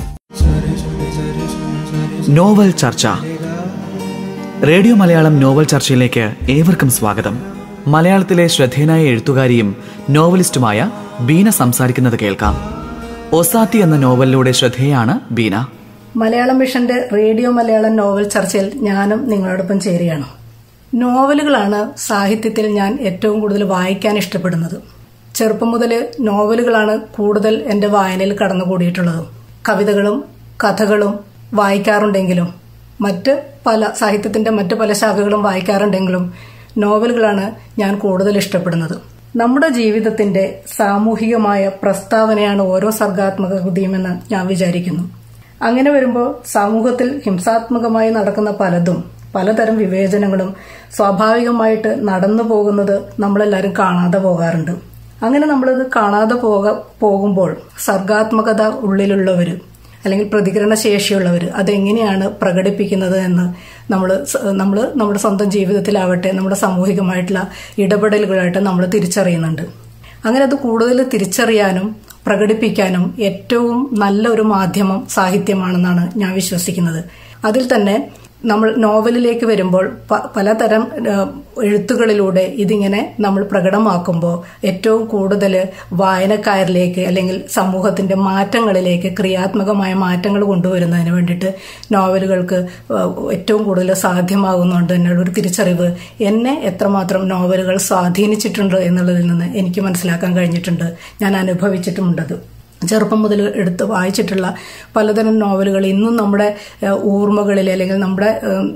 നോവൽ ചർച്ച. റേഡിയോ മലയാളം നോവൽ ചർച്ചയിലേക്ക് ഏവർക്കും സ്വാഗതം. മലയാളത്തിലെ ശ്രദ്ധേയനായ എഴുത്തുകാരിയും നോവലിസ്റ്റുമായ ബീന സംസാരിക്കുന്നത് കേൾക്കാം. ഒസാത്തി എന്ന നോവലിലൂടെ ശ്രദ്ധേയാണ് ബീന. മലയാളം മിഷന്റെ റേഡിയോ മലയാളം നോവൽ ചർച്ചയിൽ ഞാനും നിങ്ങളോടൊപ്പം ചേരുകയാണ്. നോവലുകളാണ് സാഹിത്യത്തിൽ ഞാൻ ഏറ്റവും കൂടുതൽ വായിക്കാൻ ഇഷ്ടപ്പെടുന്നത്. ചെറുപ്പം മുതൽ നോവലുകളാണ് കൂടുതൽ എൻ്റെ വായനയിൽ കടന്നുകൂടിയിട്ടുള്ളത്. കവിതകളും കഥകളും വായിക്കാറുണ്ടെങ്കിലും സാഹിത്യത്തിന്റെ മറ്റ് പല ശാഖകളും വായിക്കാറുണ്ടെങ്കിലും നോവലുകളാണ് ഞാൻ കൂടുതൽ ഇഷ്ടപ്പെടുന്നത്. നമ്മുടെ ജീവിതത്തിന്റെ സാമൂഹികമായ പ്രസ്താവനയാണ് ഓരോ സർഗാത്മക കൃതിയുമെന്ന് ഞാൻ വിചാരിക്കുന്നു. അങ്ങനെ വരുമ്പോൾ സമൂഹത്തിൽ ഹിംസാത്മകമായി നടക്കുന്ന പലതരം വിവേചനങ്ങളും സ്വാഭാവികമായിട്ട് നടന്നു പോകുന്നത് നമ്മളെല്ലാവരും കാണാതെ പോകാറുണ്ട്. അങ്ങനെ നമ്മളിത് കാണാതെ പോകുമ്പോൾ സർഗാത്മകത ഉള്ളിലുള്ളവർ അല്ലെങ്കിൽ പ്രതികരണ ശേഷിയുള്ളവർ അതെങ്ങനെയാണ് പ്രകടിപ്പിക്കുന്നത് എന്ന് നമ്മൾ നമ്മുടെ സ്വന്തം ജീവിതത്തിലാവട്ടെ നമ്മുടെ സാമൂഹികമായിട്ടുള്ള ഇടപെടലുകളായിട്ട് നമ്മൾ തിരിച്ചറിയുന്നുണ്ട്. അങ്ങനെ അത് കൂടുതൽ തിരിച്ചറിയാനും പ്രകടിപ്പിക്കാനും ഏറ്റവും നല്ല ഒരു മാധ്യമം സാഹിത്യമാണെന്നാണ് ഞാൻ വിശ്വസിക്കുന്നത്. അതിൽ തന്നെ നമ്മൾ നോവലിലേക്ക് വരുമ്പോൾ പലതരം എഴുത്തുകളിലൂടെ ഇതിങ്ങനെ നമ്മൾ പ്രകടമാക്കുമ്പോൾ ഏറ്റവും കൂടുതൽ വായനക്കാരിലേക്ക് അല്ലെങ്കിൽ സമൂഹത്തിന്റെ മാറ്റങ്ങളിലേക്ക് ക്രിയാത്മകമായ മാറ്റങ്ങൾ കൊണ്ടുവരുന്നതിന് വേണ്ടിയിട്ട് നോവലുകൾക്ക് ഏറ്റവും കൂടുതൽ സാധ്യമാകുന്നുണ്ട് എന്നുള്ള ഒരു തിരിച്ചറിവ് എന്നെ എത്രമാത്രം നോവലുകൾ സ്വാധീനിച്ചിട്ടുണ്ട് എന്നുള്ളതിൽ നിന്ന് എനിക്ക് മനസ്സിലാക്കാൻ കഴിഞ്ഞിട്ടുണ്ട്. ഞാൻ അനുഭവിച്ചിട്ടുമുണ്ടത്. ചെറുപ്പം മുതൽ എടുത്ത് വായിച്ചിട്ടുള്ള പലതരം നോവലുകൾ ഇന്നും നമ്മുടെ ഓർമ്മകളിൽ അല്ലെങ്കിൽ നമ്മുടെ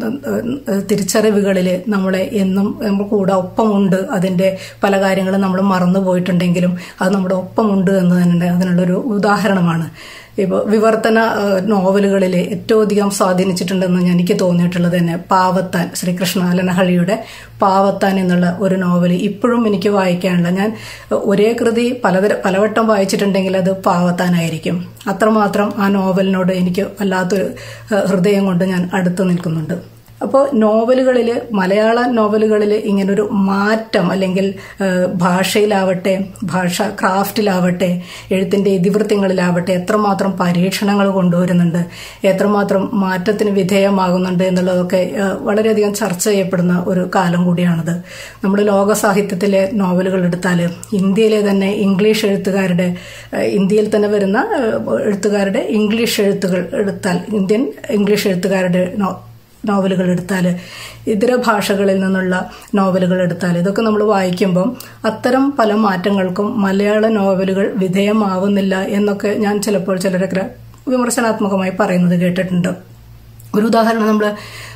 തിരിച്ചറിവുകളിൽ നമ്മളെ എന്നും നമ്മൾ കൂടെ ഒപ്പമുണ്ട്. അതിൻ്റെ പല കാര്യങ്ങളും നമ്മൾ മറന്നു പോയിട്ടുണ്ടെങ്കിലും അത് നമ്മുടെ ഒപ്പമുണ്ട് എന്ന് തന്നെ അതിനുള്ളൊരു ഉദാഹരണമാണ്. ഇപ്പോൾ വിവർത്തന നോവലുകളിൽ ഏറ്റവും അധികം സ്വാധീനിച്ചിട്ടുണ്ടെന്ന് എനിക്ക് തോന്നിയിട്ടുള്ളത് തന്നെ പാവത്താൻ, ശ്രീകൃഷ്ണ അലനഹള്ളിയുടെ പാവത്താൻ എന്നുള്ള ഒരു നോവൽ ഇപ്പോഴും എനിക്ക് വായിക്കാനുള്ള, ഞാൻ ഒരേ കൃതി പലവട്ടം വായിച്ചിട്ടുണ്ടെങ്കിൽ അത് പാവത്താനായിരിക്കും. അത്രമാത്രം ആ നോവലിനോട് എനിക്ക് വല്ലാത്തൊരു ഹൃദയം കൊണ്ട് ഞാൻ അടുത്ത് നിൽക്കുന്നുണ്ട്. അപ്പോൾ നോവലുകളിൽ, മലയാള നോവലുകളിൽ ഇങ്ങനൊരു മാറ്റം അല്ലെങ്കിൽ ഭാഷയിലാവട്ടെ, ക്രാഫ്റ്റിലാവട്ടെ, എഴുത്തിൻ്റെ ഇതിവൃത്യങ്ങളിലാവട്ടെ എത്രമാത്രം പരീക്ഷണങ്ങൾ കൊണ്ടുവരുന്നുണ്ട്, എത്രമാത്രം മാറ്റത്തിന് വിധേയമാകുന്നുണ്ട് എന്നുള്ളതൊക്കെ വളരെയധികം ചർച്ച ചെയ്യപ്പെടുന്ന ഒരു കാലം കൂടിയാണിത്. നമ്മുടെ ലോക സാഹിത്യത്തിലെ നോവലുകൾ എടുത്താൽ, ഇന്ത്യയിലെ തന്നെ ഇംഗ്ലീഷ് എഴുത്തുകാരുടെ, ഇന്ത്യയിൽ തന്നെ വരുന്ന എഴുത്തുകാരുടെ ഇംഗ്ലീഷ് എഴുത്തുകൾ എടുത്താൽ, ഇന്ത്യൻ ഇംഗ്ലീഷ് എഴുത്തുകാരുടെ നോവലുകൾ എടുത്താൽ, ഇതര ഭാഷകളിൽ നിന്നുള്ള നോവലുകൾ എടുത്താൽ, ഇതൊക്കെ നമ്മൾ വായിക്കുമ്പം അത്തരം പല മാറ്റങ്ങൾക്കും മലയാള നോവലുകൾ വിധേയമാവുന്നില്ല എന്നൊക്കെ ഞാൻ ചിലപ്പോൾ ചിലരൊക്കെ വിമർശനാത്മകമായി പറയുന്നത് കേട്ടിട്ടുണ്ട്. ഒരു ഉദാഹരണം, നമ്മൾ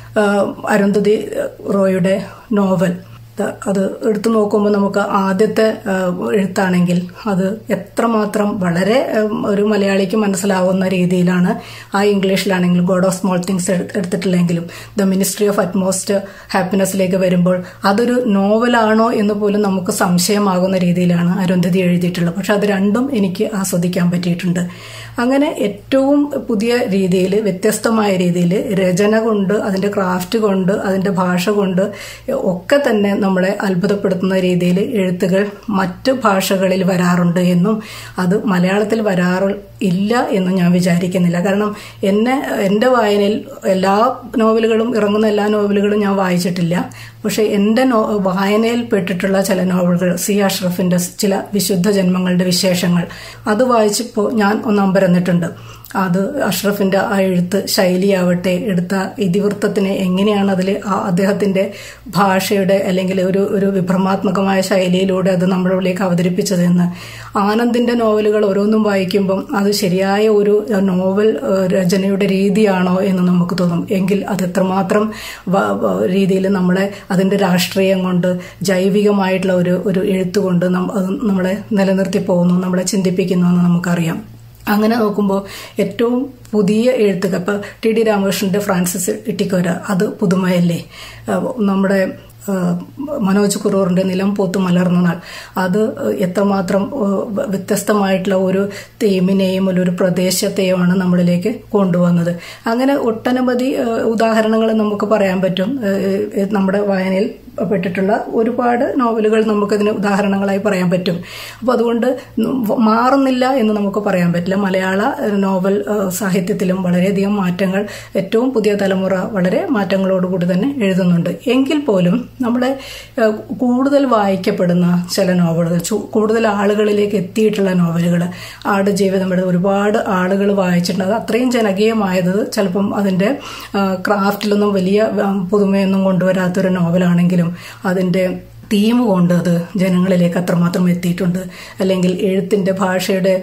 അരുന്ധതി റോയുടെ നോവൽ അത് എടുത്തു നോക്കുമ്പോൾ നമുക്ക് ആദ്യത്തെ എഴുത്താണെങ്കിൽ അത് എത്രമാത്രം വളരെ ഒരു മലയാളിക്ക് മനസ്സിലാവുന്ന രീതിയിലാണ് ആ ഇംഗ്ലീഷിലാണെങ്കിൽ ഗോഡ് ഓഫ് സ്മോൾ തിങ്സ് എടുത്തിട്ടില്ലെങ്കിലും ദ മിനിസ്ട്രി ഓഫ് അറ്റ്മോസ്റ്റ് ഹാപ്പിനെസ്സിലേക്ക് വരുമ്പോൾ അതൊരു നോവലാണോ എന്ന് പോലും നമുക്ക് സംശയമാകുന്ന രീതിയിലാണ് അരുന്ധതി എഴുതിയിട്ടുള്ളത്. പക്ഷെ അത് രണ്ടും എനിക്ക് ആസ്വദിക്കാൻ പറ്റിയിട്ടുണ്ട്. അങ്ങനെ ഏറ്റവും പുതിയ രീതിയിൽ, വ്യത്യസ്തമായ രീതിയിൽ രചന കൊണ്ട്, അതിൻ്റെ ക്രാഫ്റ്റ് കൊണ്ട്, അതിൻ്റെ ഭാഷ കൊണ്ട് ഒക്കെ തന്നെ നമ്മളെ അത്ഭുതപ്പെടുത്തുന്ന രീതിയിൽ എഴുത്തുകൾ മറ്റ് ഭാഷകളിൽ വരാറുണ്ട് എന്നും അത് മലയാളത്തിൽ വരാറില്ല എന്നും ഞാൻ വിചാരിക്കുന്നില്ല. കാരണം എൻ്റെ വായനയിൽ എല്ലാ നോവലുകളും, ഇറങ്ങുന്ന എല്ലാ നോവലുകളും ഞാൻ വായിച്ചിട്ടില്ല. പക്ഷെ എൻ്റെ വായനയിൽ പെട്ടിട്ടുള്ള ചില നോവലുകൾ, സി അഷ്റഫിൻ്റെ ചില വിശുദ്ധ ജന്മങ്ങളുടെ വിശേഷങ്ങൾ, അത് വായിച്ചപ്പോൾ ഞാൻ ഒന്നമ്പരന്നിട്ടുണ്ട്. അത് അഷ്റഫിന്റെ ആ എഴുത്ത് ശൈലിയാവട്ടെ, എടുത്ത ഇതിവൃത്തത്തിനെ എങ്ങനെയാണ് അതിൽ അദ്ദേഹത്തിന്റെ ഭാഷയുടെ അല്ലെങ്കിൽ ഒരു വിഭ്രമാത്മകമായ ശൈലിയിലൂടെ അത് നമ്മളിലേക്ക് അവതരിപ്പിച്ചതെന്ന്. ആനന്ദിന്റെ നോവലുകൾ ഓരോന്നും വായിക്കുമ്പം അത് ശരിയായ ഒരു നോവൽ രചനയുടെ രീതിയാണോ എന്ന് നമുക്ക് തോന്നും. എങ്കിൽ അത് എത്രമാത്രം രീതിയിൽ നമ്മളെ അതിന്റെ രാഷ്ട്രീയം കൊണ്ട്, ജൈവികമായിട്ടുള്ള ഒരു എഴുത്തുകൊണ്ട് നമ്മളെ നിലനിർത്തി പോകുന്നു, നമ്മളെ ചിന്തിപ്പിക്കുന്നു എന്ന് നമുക്കറിയാം. അങ്ങനെ നോക്കുമ്പോൾ ഏറ്റവും പുതിയ എഴുത്തുകൾ, ഇപ്പോൾ ടി.ഡി. രാമകൃഷ്ണന്റെ ഫ്രാൻസിസ് ഇട്ടിക്കോര, അത് പുതുമയല്ലേ. നമ്മുടെ മനോജ് കുറൂറിന്റെ നിലം പൂത്ത് മലർന്ന നാൾ, അത് എത്രമാത്രം വ്യത്യസ്തമായിട്ടുള്ള ഒരു തീമിനെയും ഒരു പ്രദേശത്തെയുമാണ് നമ്മളിലേക്ക് കൊണ്ടുവന്നത്. അങ്ങനെ ഒട്ടനവധി ഉദാഹരണങ്ങൾ നമുക്ക് പറയാൻ പറ്റും. നമ്മുടെ വായനയിൽ പെട്ടിട്ടുള്ള ഒരുപാട് നോവലുകൾ നമുക്കതിന് ഉദാഹരണങ്ങളായി പറയാൻ പറ്റും. അപ്പോൾ അതുകൊണ്ട് മാറുന്നില്ല എന്ന് നമുക്ക് പറയാൻ പറ്റില്ല. മലയാള നോവൽ സാഹിത്യത്തിലും വളരെയധികം മാറ്റങ്ങൾ, ഏറ്റവും പുതിയ തലമുറ വളരെ മാറ്റങ്ങളോടുകൂടി തന്നെ എഴുതുന്നുണ്ട്. എങ്കിൽ പോലും നമ്മളെ കൂടുതൽ വായിക്കപ്പെടുന്ന ചില നോവലുകൾ, കൂടുതൽ ആളുകളിലേക്ക് എത്തിയിട്ടുള്ള നോവലുകൾ, ആടുജീവിതം ഒരുപാട് ആളുകൾ വായിച്ചിട്ടുണ്ട്. അത് അത്രയും ജനകീയമായത് ചിലപ്പം അതിൻ്റെ ക്രാഫ്റ്റിലൊന്നും വലിയ പുതുമയൊന്നും കൊണ്ടുവരാത്തൊരു നോവലാണെങ്കിലും അതിൻ്റെ തീം കൊണ്ട് അത് ജനങ്ങളിലേക്ക് അത്രമാത്രം എത്തിയിട്ടുണ്ട്. അല്ലെങ്കിൽ എഴുത്തിൻ്റെ ഭാഷയുടെ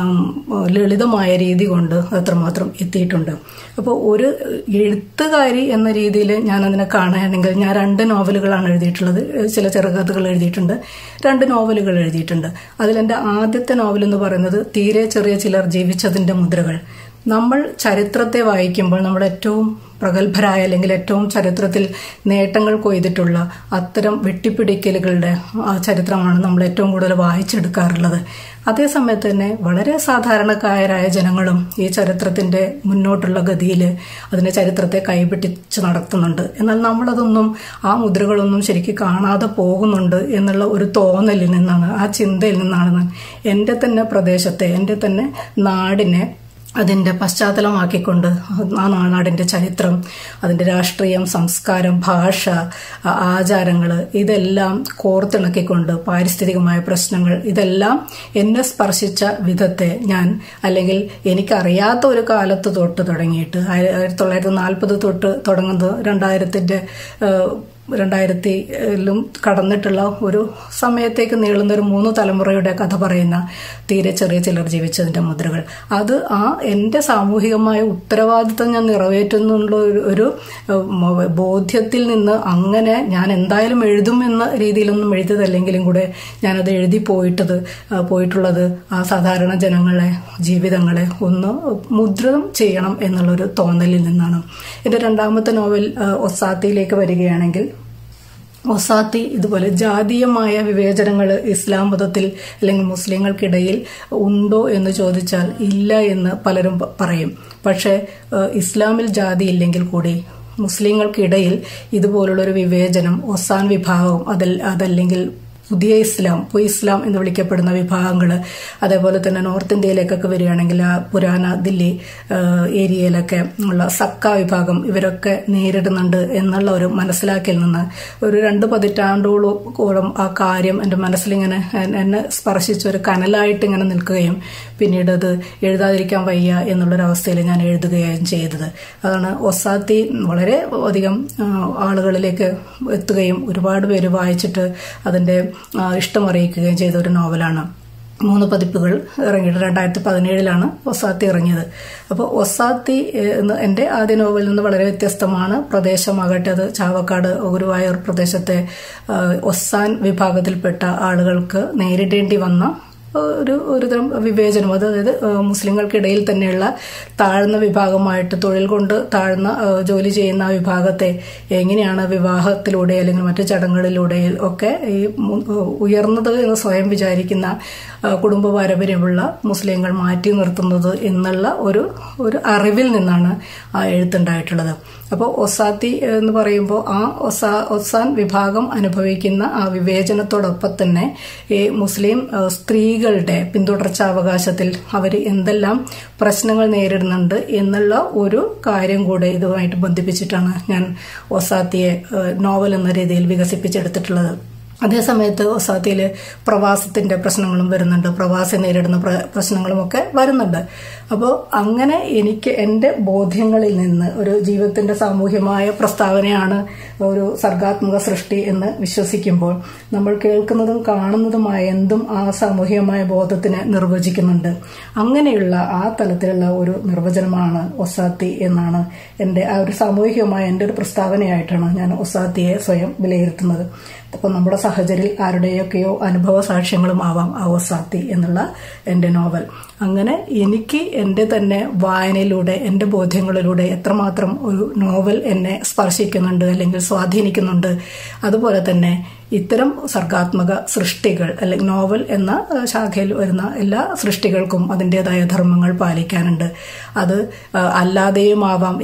ലളിതമായ രീതി കൊണ്ട് അത്രമാത്രം എത്തിയിട്ടുണ്ട്. അപ്പോൾ ഒരു എഴുത്തുകാരി എന്ന രീതിയിൽ ഞാൻ അതിനെ കാണുകയാണെങ്കിൽ ഞാൻ 2 നോവലുകളാണ് എഴുതിയിട്ടുള്ളത്. ചില ചെറുകഥകൾ എഴുതിയിട്ടുണ്ട്, 2 നോവലുകൾ എഴുതിയിട്ടുണ്ട്. അതിലെൻ്റെ ആദ്യത്തെ നോവൽ എന്ന് പറയുന്നത് തീരെ ചെറിയ ചിലർ ജീവിച്ചതിൻ്റെ മുദ്രകൾ. നമ്മൾ ചരിത്രത്തെ വായിക്കുമ്പോൾ നമ്മൾ ഏറ്റവും പ്രഗത്ഭരായ അല്ലെങ്കിൽ ഏറ്റവും ചരിത്രത്തിൽ നേട്ടങ്ങൾ കൊയ്തിട്ടുള്ള അത്തരം വെട്ടിപ്പിടിക്കലുകളുടെ ചരിത്രമാണ് നമ്മൾ ഏറ്റവും കൂടുതൽ വായിച്ചെടുക്കാറുള്ളത്. അതേസമയത്ത് തന്നെ വളരെ സാധാരണക്കാരായ ജനങ്ങളും ഈ ചരിത്രത്തിന്റെ മുന്നോട്ടുള്ള ഗതിയിൽ അതിന്റെ ചരിത്രത്തെ കൈപിടിച്ച് നടത്തുന്നുണ്ട്. എന്നാൽ നമ്മളതൊന്നും, ആ മുദ്രകളൊന്നും ശരിക്കും കാണാതെ പോകുന്നുണ്ട് എന്നുള്ള ഒരു തോന്നലിൽ നിന്നാണ്, ആ ചിന്തയിൽ നിന്നാണ് എൻ്റെ തന്നെ പ്രദേശത്തെ, എൻ്റെ തന്നെ നാടിനെ അതിൻ്റെ പശ്ചാത്തലമാക്കിക്കൊണ്ട് ആ നാടിൻ്റെ ചരിത്രം, അതിൻ്റെ രാഷ്ട്രീയം, സംസ്കാരം, ഭാഷ, ആചാരങ്ങൾ ഇതെല്ലാം കോർത്തിണക്കിക്കൊണ്ട് പാരിസ്ഥിതികമായ പ്രശ്നങ്ങൾ ഇതെല്ലാം എന്നെ സ്പർശിച്ച വിധത്തെ ഞാൻ, അല്ലെങ്കിൽ എനിക്കറിയാത്ത ഒരു കാലത്ത് തൊട്ട് തുടങ്ങിയിട്ട് 1940 തൊട്ട് തുടങ്ങുന്നത് 2000 2000-ലും കടന്നിട്ടുള്ള ഒരു സമയത്തേക്ക് നീളുന്ന ഒരു 3 തലമുറയുടെ കഥ പറയുന്ന തീരെ ചെറിയ ചിലർ ജീവിച്ചതിന്റെ മുദ്രകൾ. അത് എന്റെ സാമൂഹികമായ ഉത്തരവാദിത്തം ഞാൻ നിറവേറ്റുന്നുള്ള ഒരു ബോധ്യത്തിൽ നിന്ന് അങ്ങനെ ഞാൻ എന്തായാലും എഴുതും എന്ന രീതിയിലൊന്നും എഴുതിയതല്ലെങ്കിലും കൂടെ ഞാനത് എഴുതി പോയിട്ടുള്ളത് ആ സാധാരണ ജനങ്ങളെ ജീവിതങ്ങളെ ഒന്ന് മുദ്രണം ചെയ്യണം എന്നുള്ളൊരു തോന്നലിൽ നിന്നാണ്. എന്റെ രണ്ടാമത്തെ നോവൽ ഒസാത്തിയിലേക്ക് വരികയാണെങ്കിൽ, ഒസാത്തി ഇതുപോലെ ജാതീയമായ വിവേചനങ്ങൾ ഇസ്ലാം മതത്തിൽ അല്ലെങ്കിൽ മുസ്ലിങ്ങൾക്കിടയിൽ ഉണ്ടോ എന്ന് ചോദിച്ചാൽ ഇല്ല എന്ന് പലരും പറയും. പക്ഷേ ഇസ്ലാമിൽ ജാതി ഇല്ലെങ്കിൽ കൂടി മുസ്ലിങ്ങൾക്കിടയിൽ ഇതുപോലുള്ളൊരു വിവേചനം ഒസാൻ വിഭാഗം അതല്ലെങ്കിൽ പുതിയ ഇസ്ലാം, ഇസ്ലാം എന്ന് വിളിക്കപ്പെടുന്ന വിഭാഗങ്ങൾ, അതേപോലെ തന്നെ നോർത്ത് ഇന്ത്യയിലേക്കൊക്കെ വരികയാണെങ്കിൽ ആ പുരാന ദില്ലി ഏരിയയിലൊക്കെ ഉള്ള സക്ക വിഭാഗം ഇവരൊക്കെ നേരിടുന്നുണ്ട് എന്നുള്ള ഒരു മനസ്സിലാക്കിയിൽ നിന്ന് ഒരു 2 പതിറ്റാണ്ടോളം ആ കാര്യം എൻ്റെ മനസ്സിലിങ്ങനെ എന്നെ സ്പർശിച്ചൊരു കനലായിട്ട് ഇങ്ങനെ നിൽക്കുകയും പിന്നീട് അത് എഴുതാതിരിക്കാൻ വയ്യ എന്നുള്ളൊരവസ്ഥയിൽ ഞാൻ എഴുതുകയും ചെയ്തത്. അതാണ് ഒസാത്തി വളരെ അധികം ആളുകളിലേക്ക് എത്തുകയും ഒരുപാട് പേര് വായിച്ചിട്ട് അതിൻ്റെ ഇഷ്ടമറിയിക്കുകയും ചെയ്ത ഒരു നോവലാണ്. 3 പതിപ്പുകൾ ഇറങ്ങിയിട്ട് 2017 ഒസാത്തി ഇറങ്ങിയത്. അപ്പോൾ ഒസാത്തി എൻ്റെ ആദ്യ നോവലിൽ നിന്ന് വളരെ വ്യത്യസ്തമാണ്. പ്രദേശമാകട്ടെ അത് ചാവക്കാട് ഗുരുവായൂർ പ്രദേശത്തെ ഒസാൻ വിഭാഗത്തിൽപ്പെട്ട ആളുകൾക്ക് നേരിടേണ്ടി വന്ന ഒരു തരം വിവേചനം, അതായത് മുസ്ലിങ്ങൾക്കിടയിൽ തന്നെയുള്ള താഴ്ന്ന വിഭാഗമായിട്ട് തൊഴിൽ കൊണ്ട് താഴ്ന്ന ജോലി ചെയ്യുന്ന വിഭാഗത്തെ എങ്ങനെയാണ് വിവാഹത്തിലൂടെ അല്ലെങ്കിൽ മറ്റു ചടങ്ങുകളിലൂടെ ഒക്കെ ഈ ഉയർന്നത് എന്ന് സ്വയം വിചാരിക്കുന്ന കുടുംബ പാരമ്പര്യമുള്ള മുസ്ലിങ്ങൾ മാറ്റി നിർത്തുന്നത് എന്നുള്ള ഒരു അറിവിൽ നിന്നാണ് ആ എഴുത്തുണ്ടായിട്ടുള്ളത്. അപ്പോൾ ഒസാത്തി എന്ന് പറയുമ്പോൾ ആ ഒസാൻ വിഭാഗം അനുഭവിക്കുന്ന ആ വിവേചനത്തോടൊപ്പം തന്നെ ഈ മുസ്ലിം സ്ത്രീകളുടെ പിന്തുടർച്ചാവകാശത്തിൽ അവർ എന്തെല്ലാം പ്രശ്നങ്ങൾ നേരിടുന്നുണ്ട് എന്നുള്ള ഒരു കാര്യം കൂടെ ഇതുമായിട്ട് ബന്ധിപ്പിച്ചിട്ടാണ് ഞാൻ ഒസാത്തിയെ നോവൽ എന്ന രീതിയിൽ വികസിപ്പിച്ചെടുത്തിട്ടുള്ളത്. അതേസമയത്ത് ഒസാത്തിയിൽ പ്രവാസത്തിന്റെ പ്രശ്നങ്ങളും വരുന്നുണ്ട്, പ്രവാസി നേരിടുന്ന പ്രശ്നങ്ങളുമൊക്കെ വരുന്നുണ്ട്. അപ്പോൾ അങ്ങനെ എനിക്ക് എൻ്റെ ബോധ്യങ്ങളിൽ നിന്ന് ഒരു ജീവിതത്തിന്റെ സാമൂഹ്യമായ പ്രസ്താവനയാണ് ഒരു സർഗാത്മക സൃഷ്ടി എന്ന് വിശ്വസിക്കുമ്പോൾ നമ്മൾ കേൾക്കുന്നതും കാണുന്നതുമായ എന്തും ആ സാമൂഹികമായ ബോധത്തിനെ നിർവചിക്കുന്നുണ്ട്. അങ്ങനെയുള്ള ആ തലത്തിലുള്ള ഒരു നിർവചനമാണ് ഒസാത്തി എന്നാണ് എൻ്റെ ആ ഒരു സാമൂഹികമായ എൻ്റെ ഒരു പ്രസ്താവനയായിട്ടാണ് ഞാൻ ഒസാത്തിയെ സ്വയം വിലയിരുത്തുന്നത്. അപ്പോൾ നമ്മുടെ സഹചരിൽ ആരുടെയൊക്കെയോ അനുഭവ സാക്ഷ്യങ്ങളും ആവാം ആ ഒസാത്തി എന്നുള്ള എൻ്റെ നോവൽ. അങ്ങനെ എനിക്ക് എൻ്റെ തന്നെ വായനയിലൂടെ എൻ്റെ ബോധ്യങ്ങളിലൂടെ എത്രമാത്രം ഒരു നോവൽ എന്നെ സ്പർശിക്കുന്നുണ്ട് അല്ലെങ്കിൽ സ്വാധീനിക്കുന്നുണ്ട്, അതുപോലെ തന്നെ ഇത്തരം സർഗാത്മക സൃഷ്ടികൾ അല്ലെങ്കിൽ നോവൽ എന്ന ശാഖയിൽ വരുന്ന എല്ലാ സൃഷ്ടികൾക്കും അതിൻ്റെതായ ധർമ്മങ്ങൾ പാലിക്കാനുണ്ട്. അത് അല്ലാതെയുമാവാം,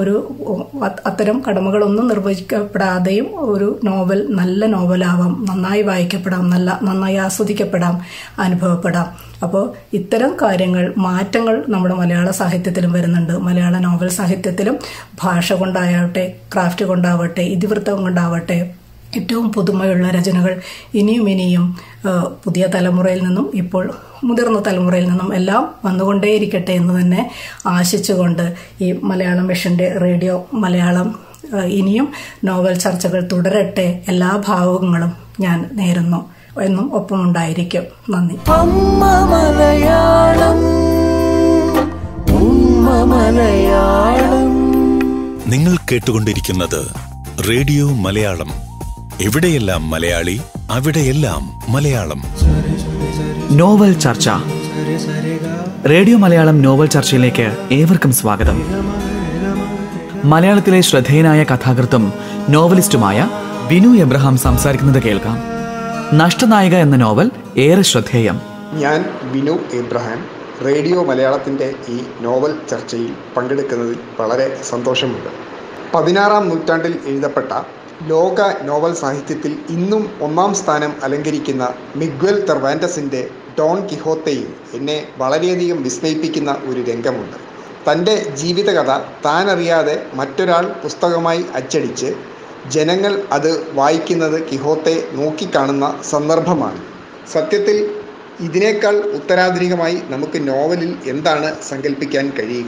അത്തരം കടമകളൊന്നും നിർവഹിക്കപ്പെടാതെയും ഒരു നോവൽ നല്ല നോവലാവാം, നന്നായി വായിക്കപ്പെടാം, നന്നായി ആസ്വദിക്കപ്പെടാം, അനുഭവപ്പെടാം. അപ്പോൾ ഇത്തരം കാര്യങ്ങൾ, മാറ്റങ്ങൾ നമ്മുടെ മലയാള സാഹിത്യത്തിലും വരുന്നുണ്ട്. മലയാള നോവൽ സാഹിത്യത്തിലും ഭാഷ കൊണ്ടാവട്ടെ, ക്രാഫ്റ്റ് കൊണ്ടാവട്ടെ, ഇതിവൃത്തം കൊണ്ടാവട്ടെ, ഏറ്റവും പുതുമയുള്ള രചനകൾ ഇനിയും പുതിയ തലമുറയിൽ നിന്നും ഇപ്പോൾ മുതിർന്ന തലമുറയിൽ നിന്നും എല്ലാം വന്നുകൊണ്ടേയിരിക്കട്ടെ എന്ന് തന്നെ ആശിച്ചുകൊണ്ട് ഈ മലയാളം മിഷന്റെ റേഡിയോ മലയാളം ഇനിയും നോവൽ ചർച്ചകൾ തുടരട്ടെ. എല്ലാ ഭാവങ്ങളും ഞാൻ നേരുന്നു. എന്നും ഒപ്പമുണ്ടായിരിക്കും. നന്ദി. നിങ്ങൾ കേട്ടുകൊണ്ടിരിക്കുന്നത് റേഡിയോ മലയാളം. എവിടെയെല്ലാം മലയാളി, അവിടെയെല്ലാം മലയാളം. നോവൽ ചർച്ച. റേഡിയോ മലയാളം നോവൽ ചർച്ചയിലേക്ക് ഏവർക്കും സ്വാഗതം. മലയാളത്തിലെ ശ്രദ്ധേയനായ കഥാകൃത്തും നോവലിസ്റ്റുമായ വിനു എബ്രഹാം സംസാരിക്കുന്നത് കേൾക്കാം. നഷ്ടനായിക എന്ന നോവൽ ഏറെ ശ്രദ്ധേയം. ഞാൻ വിനു എബ്രഹാം റേഡിയോ മലയാളത്തിൻ്റെ ഈ നോവൽ ചർച്ചയിൽ പങ്കെടുക്കുന്നതിൽ വളരെ സന്തോഷമുണ്ട്. 16-ാം നൂറ്റാണ്ടിൽ എഴുതപ്പെട്ട ലോക നോവൽ സാഹിത്യത്തിൽ ഇന്നും 1-ാം സ്ഥാനം അലങ്കരിക്കുന്ന മിഗ്വൽ സെർവാന്റസിൻ്റെ ഡോൺ കിഹോത്തയിൽ എന്നെ വളരെയധികം വിസ്മയിപ്പിക്കുന്ന ഒരു രംഗമുണ്ട്. തൻ്റെ ജീവിതകഥ താനറിയാതെ മറ്റൊരാൾ പുസ്തകമായി അച്ചടിച്ച് ജനങ്ങൾ അത് വായിക്കുന്നത് കിഹോത്തെ നോക്കിക്കാണുന്ന സന്ദർഭമാണ്. സത്യത്തിൽ ഇതിനേക്കാൾ ഉത്തരാധുനികമായി നമുക്ക് നോവലിൽ എന്താണ് സങ്കല്പിക്കാൻ കഴിയുക?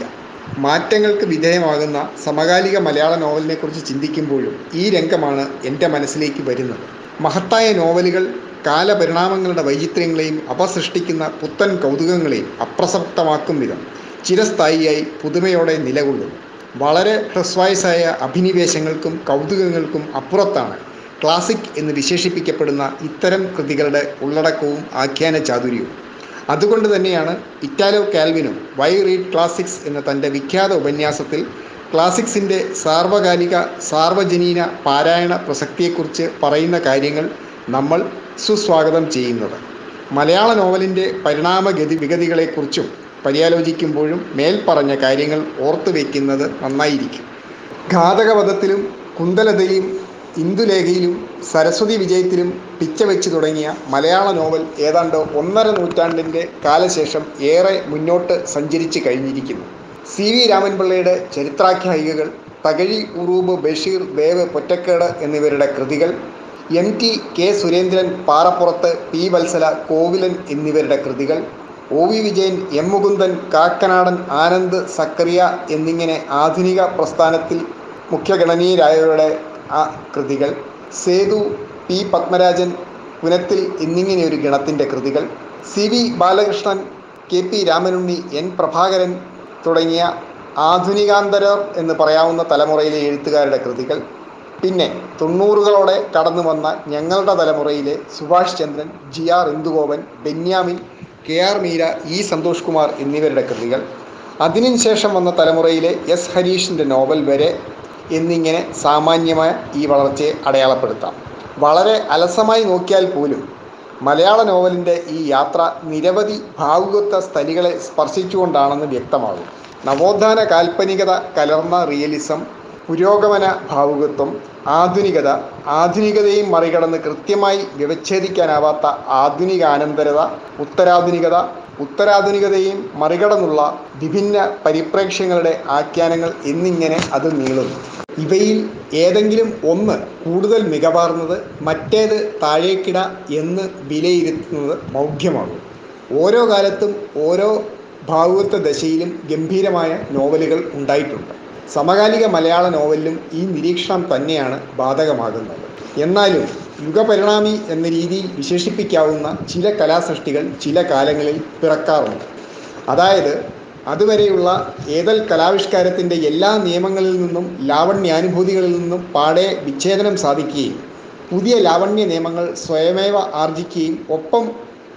മാറ്റങ്ങൾക്ക് വിധേയമാകുന്ന സമകാലിക മലയാള നോവലിനെക്കുറിച്ച് ചിന്തിക്കുമ്പോഴും ഈ രംഗമാണ് എൻ്റെ മനസ്സിലേക്ക് വരുന്നത്. മഹത്തായ നോവലുകൾ കാലപരിണാമങ്ങളുടെ വൈചിത്ര്യങ്ങളെയും അവ സൃഷ്ടിക്കുന്ന പുത്തൻ കൗതുകങ്ങളെയും അപ്രസക്തമാക്കും വിധം ചിരസ്ഥായിയായി പുതുമയോടെ നിലകൊള്ളുന്നു. വളരെ ഹ്രസ്വായുസായ അഭിനിവേശങ്ങൾക്കും കൗതുകങ്ങൾക്കും അപ്പുറത്താണ് ക്ലാസിക് എന്ന് വിശേഷിപ്പിക്കപ്പെടുന്ന ഇത്തരം കൃതികളുടെ ഉള്ളടക്കവും ആഖ്യാന ചാതുര്യവും. അതുകൊണ്ട് തന്നെയാണ് ഇറ്റാലോ കാൽവിനും വൈ റീഡ് ക്ലാസിക്സ് എന്ന തൻ്റെ വിഖ്യാത ഉപന്യാസത്തിൽ ക്ലാസിക്സിൻ്റെ സാർവകാലിക സാർവജനീന പാരായണ പ്രസക്തിയെക്കുറിച്ച് പറയുന്ന കാര്യങ്ങൾ നമ്മൾ സുസ്വാഗതം ചെയ്യുന്നത്. മലയാള നോവലിൻ്റെ വിഗതികളെക്കുറിച്ചും പര്യാലോചിക്കുമ്പോഴും മേൽപ്പറഞ്ഞ കാര്യങ്ങൾ ഓർത്തു വയ്ക്കുന്നത് നന്നായിരിക്കും. ഘാതകവധത്തിലും കുന്തലതയിലും ഇന്ദുലേഖയിലും സരസ്വതി വിജയത്തിലും പിച്ച വെച്ച് തുടങ്ങിയ മലയാള നോവൽ ഏതാണ്ട് 1.5 നൂറ്റാണ്ടിൻ്റെ കാലശേഷം ഏറെ മുന്നോട്ട് സഞ്ചരിച്ച് കഴിഞ്ഞിരിക്കുന്നു. CV രാമൻപിള്ളയുടെ ചരിത്രാഖ്യായികകൾ, തകഴി ഉറൂബ്, ബഷീർ, ദേവ് പൊറ്റക്കേട് എന്നിവരുടെ കൃതികൾ, MT കെ സുരേന്ദ്രൻ, പാറപ്പുറത്ത്, P വത്സല, കോവിലൻ എന്നിവരുടെ കൃതികൾ, OV വിജയൻ, M മുകുന്ദൻ, കാക്കനാടൻ, ആനന്ദ്, സക്കറിയ എന്നിങ്ങനെ ആധുനിക പ്രസ്ഥാനത്തിൽ മുഖ്യഗണനീയരായവരുടെ കൃതികൾ, സേതു, P പത്മരാജൻ, പുനത്തിൽ എന്നിങ്ങനെ ഒരു ഗണത്തിൻ്റെ കൃതികൾ, CV Balakrishnan, KP Ramanunni, N Prabhakaran തുടങ്ങിയ ആധുനികാന്തരർ എന്ന് പറയാവുന്ന തലമുറയിലെ എഴുത്തുകാരുടെ കൃതികൾ, പിന്നെ 90കളോടെ കടന്നു വന്ന ഞങ്ങളുടെ തലമുറയിലെ സുഭാഷ് ചന്ദ്രൻ, GR Indugopan, Benyamin, KR Meera, E Santhosh Kumar എന്നിവരുടെ കൃതികൾ, അതിനുശേഷം വന്ന തലമുറയിലെ S ഹരീഷിൻ്റെ നോവൽ വരെ എന്നിങ്ങനെ സാമാന്യമായ ഈ വളർച്ചയെ അടയാളപ്പെടുത്താം. വളരെ അലസമായി നോക്കിയാൽ പോലും മലയാള നോവലിൻ്റെ ഈ യാത്ര നിരവധി ഭാവുകത്വ സ്ഥലികളെ സ്പർശിച്ചുകൊണ്ടാണെന്ന് വ്യക്തമാകും. നവോത്ഥാന കാൽപ്പനികത കലർന്ന റിയലിസം, പുരോഗമന ഭാവുകത്വം, ആധുനികത, ആധുനികതയും മറികടന്ന് കൃത്യമായി വ്യവച്ഛേദിക്കാനാവാത്ത ആധുനികാനന്തരത, ഉത്തരാധുനികത, ഉത്തരാധുനികതയും മറികടന്നുള്ള വിഭിന്ന പരിപ്രേക്ഷ്യങ്ങളുടെ ആഖ്യാനങ്ങൾ എന്നിങ്ങനെ അത് നീളുന്നു. ഇവയിൽ ഏതെങ്കിലും ഒന്ന് കൂടുതൽ മികവാർന്നത്, മറ്റേത് താഴേക്കിട എന്ന് വിലയിരുത്തുന്നത് മൗഢ്യമാകും. ഓരോ കാലത്തും ഓരോ ഭാവുകത്വ ദശയിലും ഗംഭീരമായ നോവലുകൾ ഉണ്ടായിട്ടുണ്ട്. സമകാലിക മലയാള നോവലിലും ഈ നിരീക്ഷണം തന്നെയാണ് ബാധകമാകുന്നത്. എന്നാലും യുഗപരിണാമി എന്ന രീതിയിൽ വിശേഷിപ്പിക്കാവുന്ന ചില കലാസൃഷ്ടികൾ ചില കാലങ്ങളിൽ പിറക്കാറുണ്ട്. അതായത് അതുവരെയുള്ള ഏതൽ കലാവിഷ്കാരത്തിൻ്റെ എല്ലാ നിയമങ്ങളിൽ നിന്നും ലാവണ്യാനുഭൂതികളിൽ നിന്നും പാടെ വിച്ഛേദനം സാധിക്കുകയും പുതിയ ലാവണ്യ നിയമങ്ങൾ സ്വയമേവ ആർജിക്കുകയും ഒപ്പം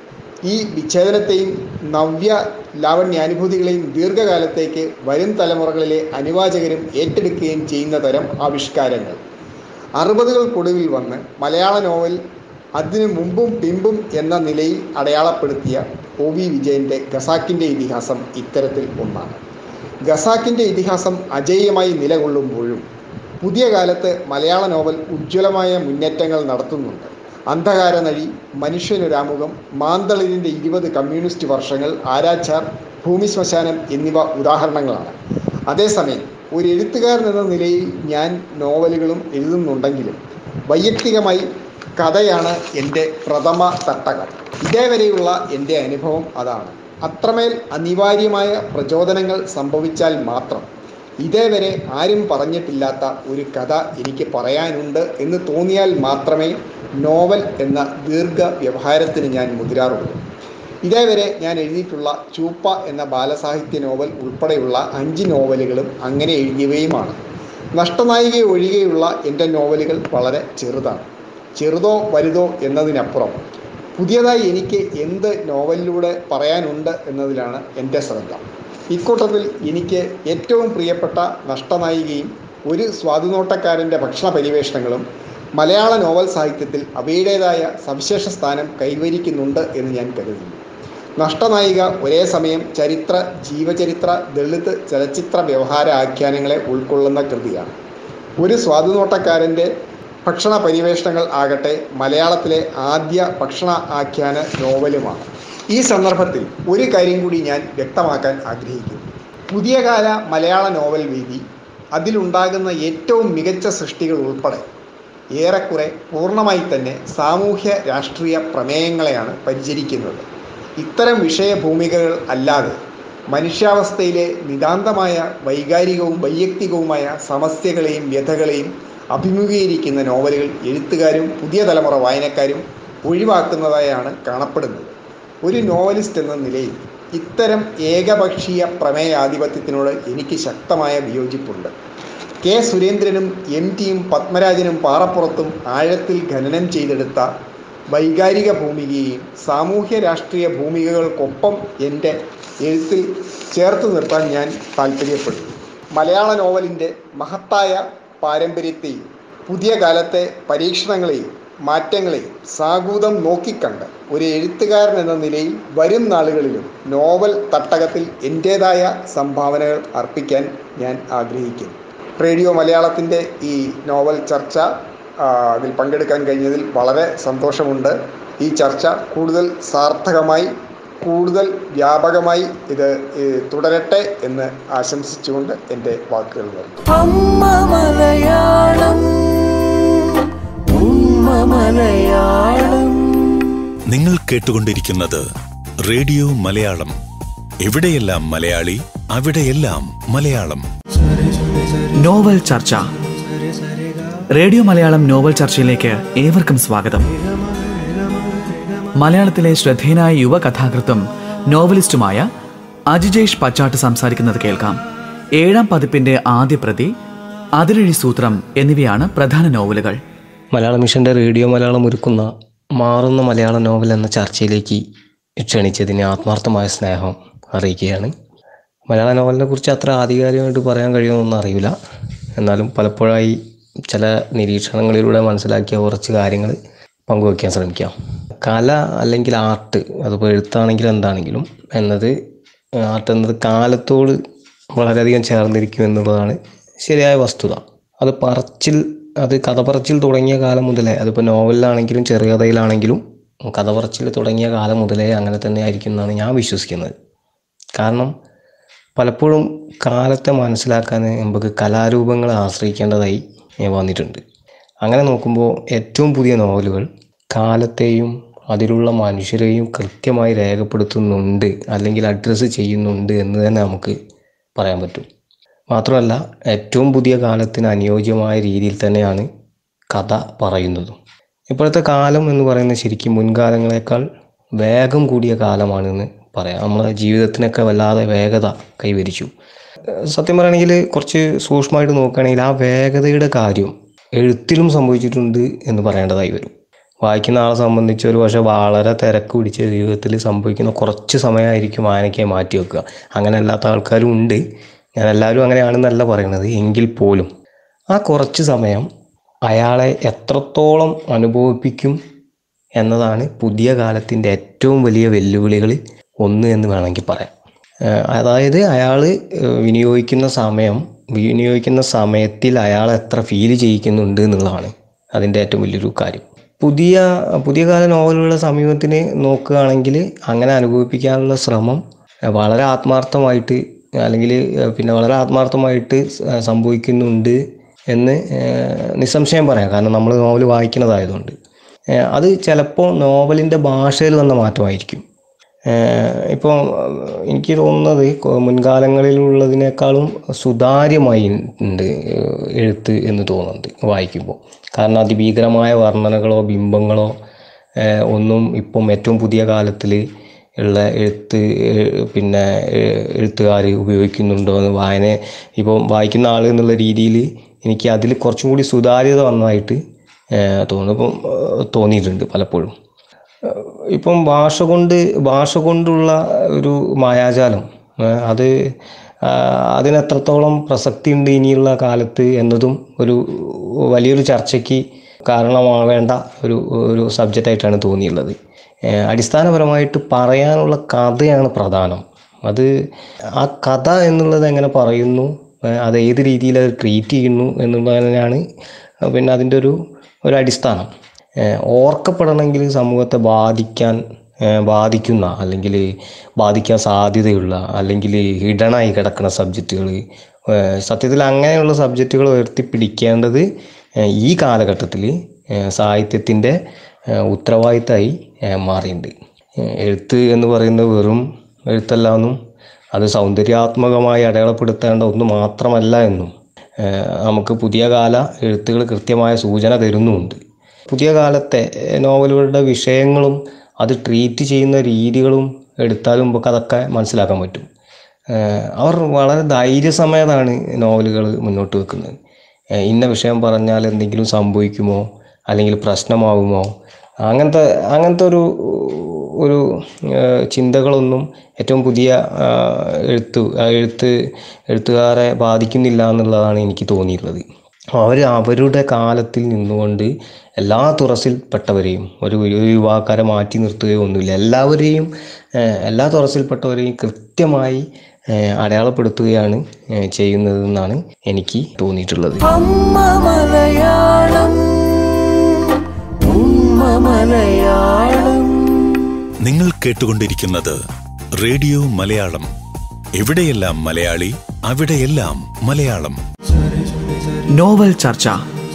ഈ വിച്ഛേദനത്തെയും നവ്യ ലാവണ്യാനുഭൂതികളെയും ദീർഘകാലത്തേക്ക് വരും തലമുറകളിലെ അനുവാചകരും ഏറ്റെടുക്കുകയും ചെയ്യുന്ന തരം ആവിഷ്കാരങ്ങൾ 60കൾക്കൊടുവിൽ വന്ന് മലയാള നോവൽ അതിനു മുമ്പും പിമ്പും എന്ന നിലയിൽ അടയാളപ്പെടുത്തിയ OV വിജയൻ്റെ ഖസാക്കിൻ്റെ ഇതിഹാസം ഇത്തരത്തിൽ ഒന്നാണ്. ഖസാക്കിൻ്റെ ഇതിഹാസം അജയ്യമായി നിലകൊള്ളുമ്പോഴും പുതിയ കാലത്ത് മലയാള നോവൽ ഉജ്ജ്വലമായ മുന്നേറ്റങ്ങൾ നടത്തുന്നുണ്ട്. അന്ധകാരനഴി, മനുഷ്യനൊരാമുഖം, മാന്തളിരിൻ്റെ 20 കമ്മ്യൂണിസ്റ്റ് വർഷങ്ങൾ, ആരാച്ചാർ, ഭൂമി ശ്മശാനം എന്നിവ ഉദാഹരണങ്ങളാണ്. അതേസമയം ഒരു എഴുത്തുകാരൻ എന്ന നിലയിൽ ഞാൻ നോവലുകളും എഴുതുന്നുണ്ടെങ്കിലും വൈയക്തികമായി കഥയാണ് എൻ്റെ പ്രഥമ തട്ടകം. ഇതേവരെയുള്ള എൻ്റെ അനുഭവം അതാണ്. അത്രമേൽ അനിവാര്യമായ പ്രചോദനങ്ങൾ സംഭവിച്ചാൽ മാത്രം ഇതേവരെ ആരും പറഞ്ഞിട്ടില്ലാത്ത ഒരു കഥ എനിക്ക് പറയാനുണ്ട് എന്ന് തോന്നിയാൽ മാത്രമേ നോവൽ എന്ന ദീർഘ വ്യവഹാരത്തിന് ഞാൻ മുതിരാറുള്ളൂ. ഇതേവരെ ഞാൻ എഴുതിയിട്ടുള്ള ചൂപ്പ എന്ന ബാലസാഹിത്യ നോവൽ ഉൾപ്പെടെയുള്ള 5 നോവലുകളും അങ്ങനെ എഴുതിയവയുമാണ്. നഷ്ടനായിക ഒഴികെയുള്ള എൻ്റെ നോവലുകൾ വളരെ ചെറുതാണ്. ചെറുതോ വലുതോ എന്നതിനപ്പുറം പുതിയതായി എനിക്ക് എന്ത് നോവലിലൂടെ പറയാനുണ്ട് എന്നതിലാണ് എൻ്റെ ശ്രദ്ധ. ഇക്കൂട്ടത്തിൽ എനിക്ക് ഏറ്റവും പ്രിയപ്പെട്ട നഷ്ടനായികയും ഒരു സ്വാതുനോട്ടക്കാരൻ്റെ ഭക്ഷണ പരിവേഷണങ്ങളും മലയാള നോവൽ സാഹിത്യത്തിൽ അവയുടേതായ സവിശേഷ സ്ഥാനം കൈവരിക്കുന്നുണ്ട് എന്ന് ഞാൻ കരുതുന്നു. നഷ്ടനായിക ഒരേ സമയം ചരിത്ര, ജീവചരിത്ര, ദളിത്, ചലച്ചിത്ര വ്യവഹാര ആഖ്യാനങ്ങളെ ഉൾക്കൊള്ളുന്ന കൃതിയാണ്. ഒരു സ്വാതുനോട്ടക്കാരൻ്റെ ഭക്ഷണ പരിവേഷണങ്ങൾ ആകട്ടെ മലയാളത്തിലെ ആദ്യ ഭക്ഷണ ആഖ്യാന നോവലുമാണ്. ഈ സന്ദർഭത്തിൽ ഒരു കാര്യം കൂടി ഞാൻ വ്യക്തമാക്കാൻ ആഗ്രഹിക്കുന്നു. പുതിയ കാല മലയാള നോവൽ വേദി അതിലുണ്ടാകുന്ന ഏറ്റവും മികച്ച സൃഷ്ടികൾ ഉൾപ്പെടെ ഏറെക്കുറെ പൂർണ്ണമായി തന്നെ സാമൂഹ്യ രാഷ്ട്രീയ പ്രമേയങ്ങളെയാണ് പരിചരിക്കുന്നത്. ഇത്തരം വിഷയഭൂമികകൾ അല്ലാതെ മനുഷ്യാവസ്ഥയിലെ നിതാന്തമായ വൈകാരികവും വൈയക്തികവുമായ സമസ്യകളെയും വ്യഥകളെയും അഭിമുഖീകരിക്കുന്ന നോവലുകൾ എഴുത്തുകാരും പുതിയ തലമുറ വായനക്കാരും ഒഴിവാക്കുന്നതായാണ് കാണപ്പെടുന്നത്. ഒരു നോവലിസ്റ്റ് എന്ന നിലയിൽ ഇത്തരം ഏകപക്ഷീയ പ്രമേയാധിപത്യത്തിനോട് എനിക്ക് ശക്തമായ വിയോജിപ്പുണ്ട്. കെ സുരേന്ദ്രനും MTയും പത്മരാജനും പാറപ്പുറത്തും ആഴത്തിൽ ഖനനം ചെയ്തെടുത്ത വൈകാരിക ഭൂമികയെയും സാമൂഹ്യ രാഷ്ട്രീയ ഭൂമികകൾക്കൊപ്പം എൻ്റെ എഴുത്തിൽ ചേർത്ത് നിർത്താൻ ഞാൻ താല്പര്യപ്പെടുന്നു. മലയാള നോവലിൻ്റെ മഹത്തായ പാരമ്പര്യത്തെയും പുതിയ കാലത്തെ പരീക്ഷണങ്ങളെയും മാറ്റങ്ങളെയും സാഗൂതം നോക്കിക്കണ്ട് ഒരു എഴുത്തുകാരൻ എന്ന നിലയിൽ വരും നാളുകളിലും നോവൽ തട്ടകത്തിൽ എൻ്റേതായ സംഭാവനകൾ അർപ്പിക്കാൻ ഞാൻ ആഗ്രഹിക്കുന്നു. റേഡിയോ മലയാളത്തിൻ്റെ ഈ നോവൽ ചർച്ച അതിൽ പങ്കെടുക്കാൻ കഴിഞ്ഞതിൽ വളരെ സന്തോഷമുണ്ട്. ഈ ചർച്ച കൂടുതൽ സാർത്ഥകമായി കൂടുതൽ വ്യാപകമായി ഇത് തുടരട്ടെ എന്ന് ആശംസിച്ചുകൊണ്ട് എൻ്റെ വാക്കുകൾ നിങ്ങൾ കേട്ടുകൊണ്ടിരിക്കുന്നത് റേഡിയോ മലയാളം. എവിടെയെല്ലാം മലയാളി, അവിടെയെല്ലാം മലയാളം. നോവൽ ചർച്ച. റേഡിയോ മലയാളം നോവൽ ചർച്ചയിലേക്ക് ഏവർക്കും സ്വാഗതം. മലയാളത്തിലെ ശ്രദ്ധേയനായ യുവ കഥാകൃത്തും നോവലിസ്റ്റുമായ അജിജേഷ് പച്ചാട്ട് സംസാരിക്കുന്നത് കേൾക്കാം. 7ാം പതിപ്പിന്റെ ആദ്യ പ്രതി, അതിരഴി സൂത്രം എന്നിവയാണ് പ്രധാന നോവലുകൾ. മലയാള മിഷന്റെ റേഡിയോ മലയാളം ഒരുക്കുന്ന മാറുന്ന മലയാള നോവൽ എന്ന ചർച്ചയിലേക്ക് ക്ഷണിച്ചതിന് ആത്മാർത്ഥമായ സ്നേഹം അറിയിക്കുകയാണ്. മലയാള നോവലിനെ കുറിച്ച് അത്ര ആധികാരികമായിട്ട് പറയാൻ കഴിയുമെന്നൊന്നും അറിയില്ല. എന്നാലും പലപ്പോഴായി ചില നിരീക്ഷണങ്ങളിലൂടെ മനസ്സിലാക്കിയ കുറച്ച് കാര്യങ്ങൾ പങ്കുവയ്ക്കാൻ ശ്രമിക്കാം. കല അല്ലെങ്കിൽ ആർട്ട്, അതിപ്പോൾ എഴുത്താണെങ്കിലും എന്താണെങ്കിലും ആർട്ട് എന്നത് കാലത്തോട് വളരെയധികം ചേർന്നിരിക്കും എന്നുള്ളതാണ് ശരിയായ വസ്തുത. അത് കഥ പറച്ചിൽ തുടങ്ങിയ കാലം മുതലേ, അതിപ്പോൾ നോവലിലാണെങ്കിലും ചെറുകഥയിലാണെങ്കിലും കഥ പറച്ചിൽ തുടങ്ങിയ കാലം മുതലേ അങ്ങനെ തന്നെ ആയിരിക്കും എന്നാണ് ഞാൻ വിശ്വസിക്കുന്നത്. കാരണം പലപ്പോഴും കാലത്തെ മനസ്സിലാക്കാൻ നമുക്ക് കലാരൂപങ്ങളെ ആശ്രയിക്കേണ്ടതായി വന്നിട്ടുണ്ട്. അങ്ങനെ നോക്കുമ്പോൾ ഏറ്റവും പുതിയ നോവലുകൾ കാലത്തെയും അതിലുള്ള മനുഷ്യരെയും കൃത്യമായി രേഖപ്പെടുത്തുന്നുണ്ട് അല്ലെങ്കിൽ അഡ്രസ്സ് ചെയ്യുന്നുണ്ട് എന്ന് തന്നെ നമുക്ക് പറയാൻ പറ്റും. മാത്രമല്ല, ഏറ്റവും പുതിയ കാലത്തിന് അനുയോജ്യമായ രീതിയിൽ തന്നെയാണ് കഥ പറയുന്നതും. ഇപ്പോഴത്തെ കാലം എന്ന് പറയുന്നത് ശരിക്കും മുൻകാലങ്ങളെക്കാൾ വേഗം കൂടിയ കാലമാണെന്ന് പറയാം. നമ്മളെ ജീവിതത്തിനൊക്കെ വല്ലാതെ വേഗത കൈവരിച്ചു. സത്യം പറയുകയാണെങ്കിൽ കുറച്ച് സൂക്ഷ്മമായിട്ട് നോക്കുകയാണെങ്കിൽ ആ വേഗതയുടെ കാര്യം എഴുത്തിലും സംഭവിച്ചിട്ടുണ്ട് എന്ന് പറയേണ്ടതായി വരും. വായിക്കുന്ന ആളെ സംബന്ധിച്ച് ഒരു പക്ഷേ വളരെ തിരക്ക് പിടിച്ച ജീവിതത്തിൽ സംഭവിക്കുന്ന കുറച്ച് സമയമായിരിക്കും വായനയ്ക്കായി മാറ്റി വെക്കുക. അങ്ങനെ അല്ലാത്ത ആൾക്കാരും ഉണ്ട്. ഞാൻ എല്ലാവരും അങ്ങനെയാണെന്നല്ല പറയുന്നത്. എങ്കിൽ പോലും ആ കുറച്ച് സമയം അയാളെ എത്രത്തോളം അനുഭവിപ്പിക്കും എന്നതാണ് പുതിയ കാലത്തിൻ്റെ ഏറ്റവും വലിയ വെല്ലുവിളികളിൽ ഒന്ന് എന്ന് വേണമെങ്കിൽ പറയാം. അതായത് അയാൾ വിനിയോഗിക്കുന്ന സമയത്തിൽ അയാൾ എത്ര ഫീൽ ചെയ്യിക്കുന്നുണ്ട് എന്നുള്ളതാണ് അതിൻ്റെ ഏറ്റവും വലിയൊരു കാര്യം. പുതിയ കാല നോവലുകളുടെ സമീപത്തിന് നോക്കുകയാണെങ്കിൽ അങ്ങനെ അനുഭവിപ്പിക്കാനുള്ള ശ്രമം വളരെ ആത്മാർത്ഥമായിട്ട് സംഭവിക്കുന്നുണ്ട് എന്ന് നിസ്സംശയം പറയാം. കാരണം നമ്മൾ നോവൽ വായിക്കുന്നതായതുകൊണ്ട്. അത് ചിലപ്പോൾ നോവലിൻ്റെ ഭാഷയിൽ വന്ന മാറ്റമായിരിക്കും. ഇപ്പോൾ എനിക്ക് തോന്നുന്നത് മുൻകാലങ്ങളിലുള്ളതിനേക്കാളും സുതാര്യമായി ഉണ്ട് എഴുത്ത് എന്ന് തോന്നുന്നുണ്ട് വായിക്കുമ്പോൾ. കാരണം അതിഭീകരമായ വർണ്ണനകളോ ബിംബങ്ങളോ ഒന്നും ഇപ്പം ഏറ്റവും പുതിയ കാലത്തിൽ ഉള്ള എഴുത്തുകാർ ഉപയോഗിക്കുന്നുണ്ടോ എന്ന് ഇപ്പം വായിക്കുന്ന ആൾ എന്നുള്ള രീതിയിൽ എനിക്ക് അതിൽ കുറച്ചും കൂടി സുതാര്യത വന്നതായിട്ട് തോന്നിയിട്ടുണ്ട് പലപ്പോഴും. ഇപ്പം ഭാഷ കൊണ്ടുള്ള ഒരു മായാജാലം അതിനെത്രത്തോളം പ്രസക്തി ഉണ്ട് ഇനിയുള്ള കാലത്ത് എന്നതും ഒരു വലിയൊരു ചർച്ചയ്ക്ക് കാരണമാവേണ്ട ഒരു സബ്ജക്റ്റായിട്ടാണ് തോന്നിയുള്ളത്. അടിസ്ഥാനപരമായിട്ട് പറയാനുള്ള കഥയാണ് പ്രധാനം. ആ കഥ എന്നുള്ളത് എങ്ങനെ പറയുന്നു, അത് ഏത് രീതിയിൽ അത് ട്രീറ്റ് ചെയ്യുന്നു എന്നുള്ളത് തന്നെയാണ് പിന്നെ അതിൻ്റെ ഒരു അടിസ്ഥാനം. ഓർക്കപ്പെടണമെങ്കിൽ സമൂഹത്തെ ബാധിക്കുന്ന അല്ലെങ്കിൽ ബാധിക്കാൻ സാധ്യതയുള്ള അല്ലെങ്കിൽ ഹിഡനായി കിടക്കുന്ന സബ്ജക്റ്റുകൾ, സത്യത്തിൽ അങ്ങനെയുള്ള സബ്ജക്റ്റുകൾ ഉയർത്തിപ്പിടിക്കേണ്ടത് ഈ കാലഘട്ടത്തിൽ സാഹിത്യത്തിൻ്റെ ഉത്തരവാദിത്തമായി മാറിയിട്ടുണ്ട്. എഴുത്ത് എന്ന് പറയുന്നത് വെറും എഴുത്തല്ല എന്നും അത് സൗന്ദര്യാത്മകമായി അടയാളപ്പെടുത്തേണ്ട ഒന്ന് മാത്രമല്ല എന്നും നമുക്ക് പുതിയ കാല എഴുത്തുകൾ കൃത്യമായ സൂചന തരുന്നുമുണ്ട്. പുതിയ കാലത്തെ നോവലുകളുടെ വിഷയങ്ങളും അത് ട്രീറ്റ് ചെയ്യുന്ന രീതികളും എടുത്താലും നമുക്ക് അതൊക്കെ മനസ്സിലാക്കാൻ പറ്റും. അവർ വളരെ ധൈര്യസമേതമാണ് നോവലുകൾ മുന്നോട്ട് വെക്കുന്നത്. ഇന്ന വിഷയം പറഞ്ഞാൽ എന്തെങ്കിലും സംഭവിക്കുമോ അല്ലെങ്കിൽ പ്രശ്നമാകുമോ അങ്ങനത്തെ ഒരു ചിന്തകളൊന്നും ഏറ്റവും പുതിയ എഴുത്തുകാരെ ബാധിക്കുന്നില്ല എന്നുള്ളതാണ് എനിക്ക് തോന്നിയിട്ടുള്ളത്. അവരുടെ കാലത്തിൽ നിന്നുകൊണ്ട് എല്ലാ തുറസിൽപ്പെട്ടവരെയും ഒരു യുവാക്കാരെ മാറ്റി നിർത്തുകയോ ഒന്നുമില്ല. എല്ലാ തുറസിൽപ്പെട്ടവരെയും കൃത്യമായി അടയാളപ്പെടുത്തുകയാണ് ചെയ്യുന്നതെന്നാണ് എനിക്ക് തോന്നിയിട്ടുള്ളത്. നിങ്ങൾ കേട്ടുകൊണ്ടിരിക്കുന്നത് റേഡിയോ മലയാളം. എവിടെയെല്ലാം മലയാളി, അവിടെയെല്ലാം മലയാളം. നോവൽ ചർച്ച.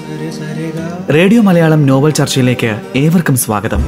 റേഡിയോ മലയാളം നോവൽ ചർച്ചയിലേക്ക് ഏവർക്കും സ്വാഗതം.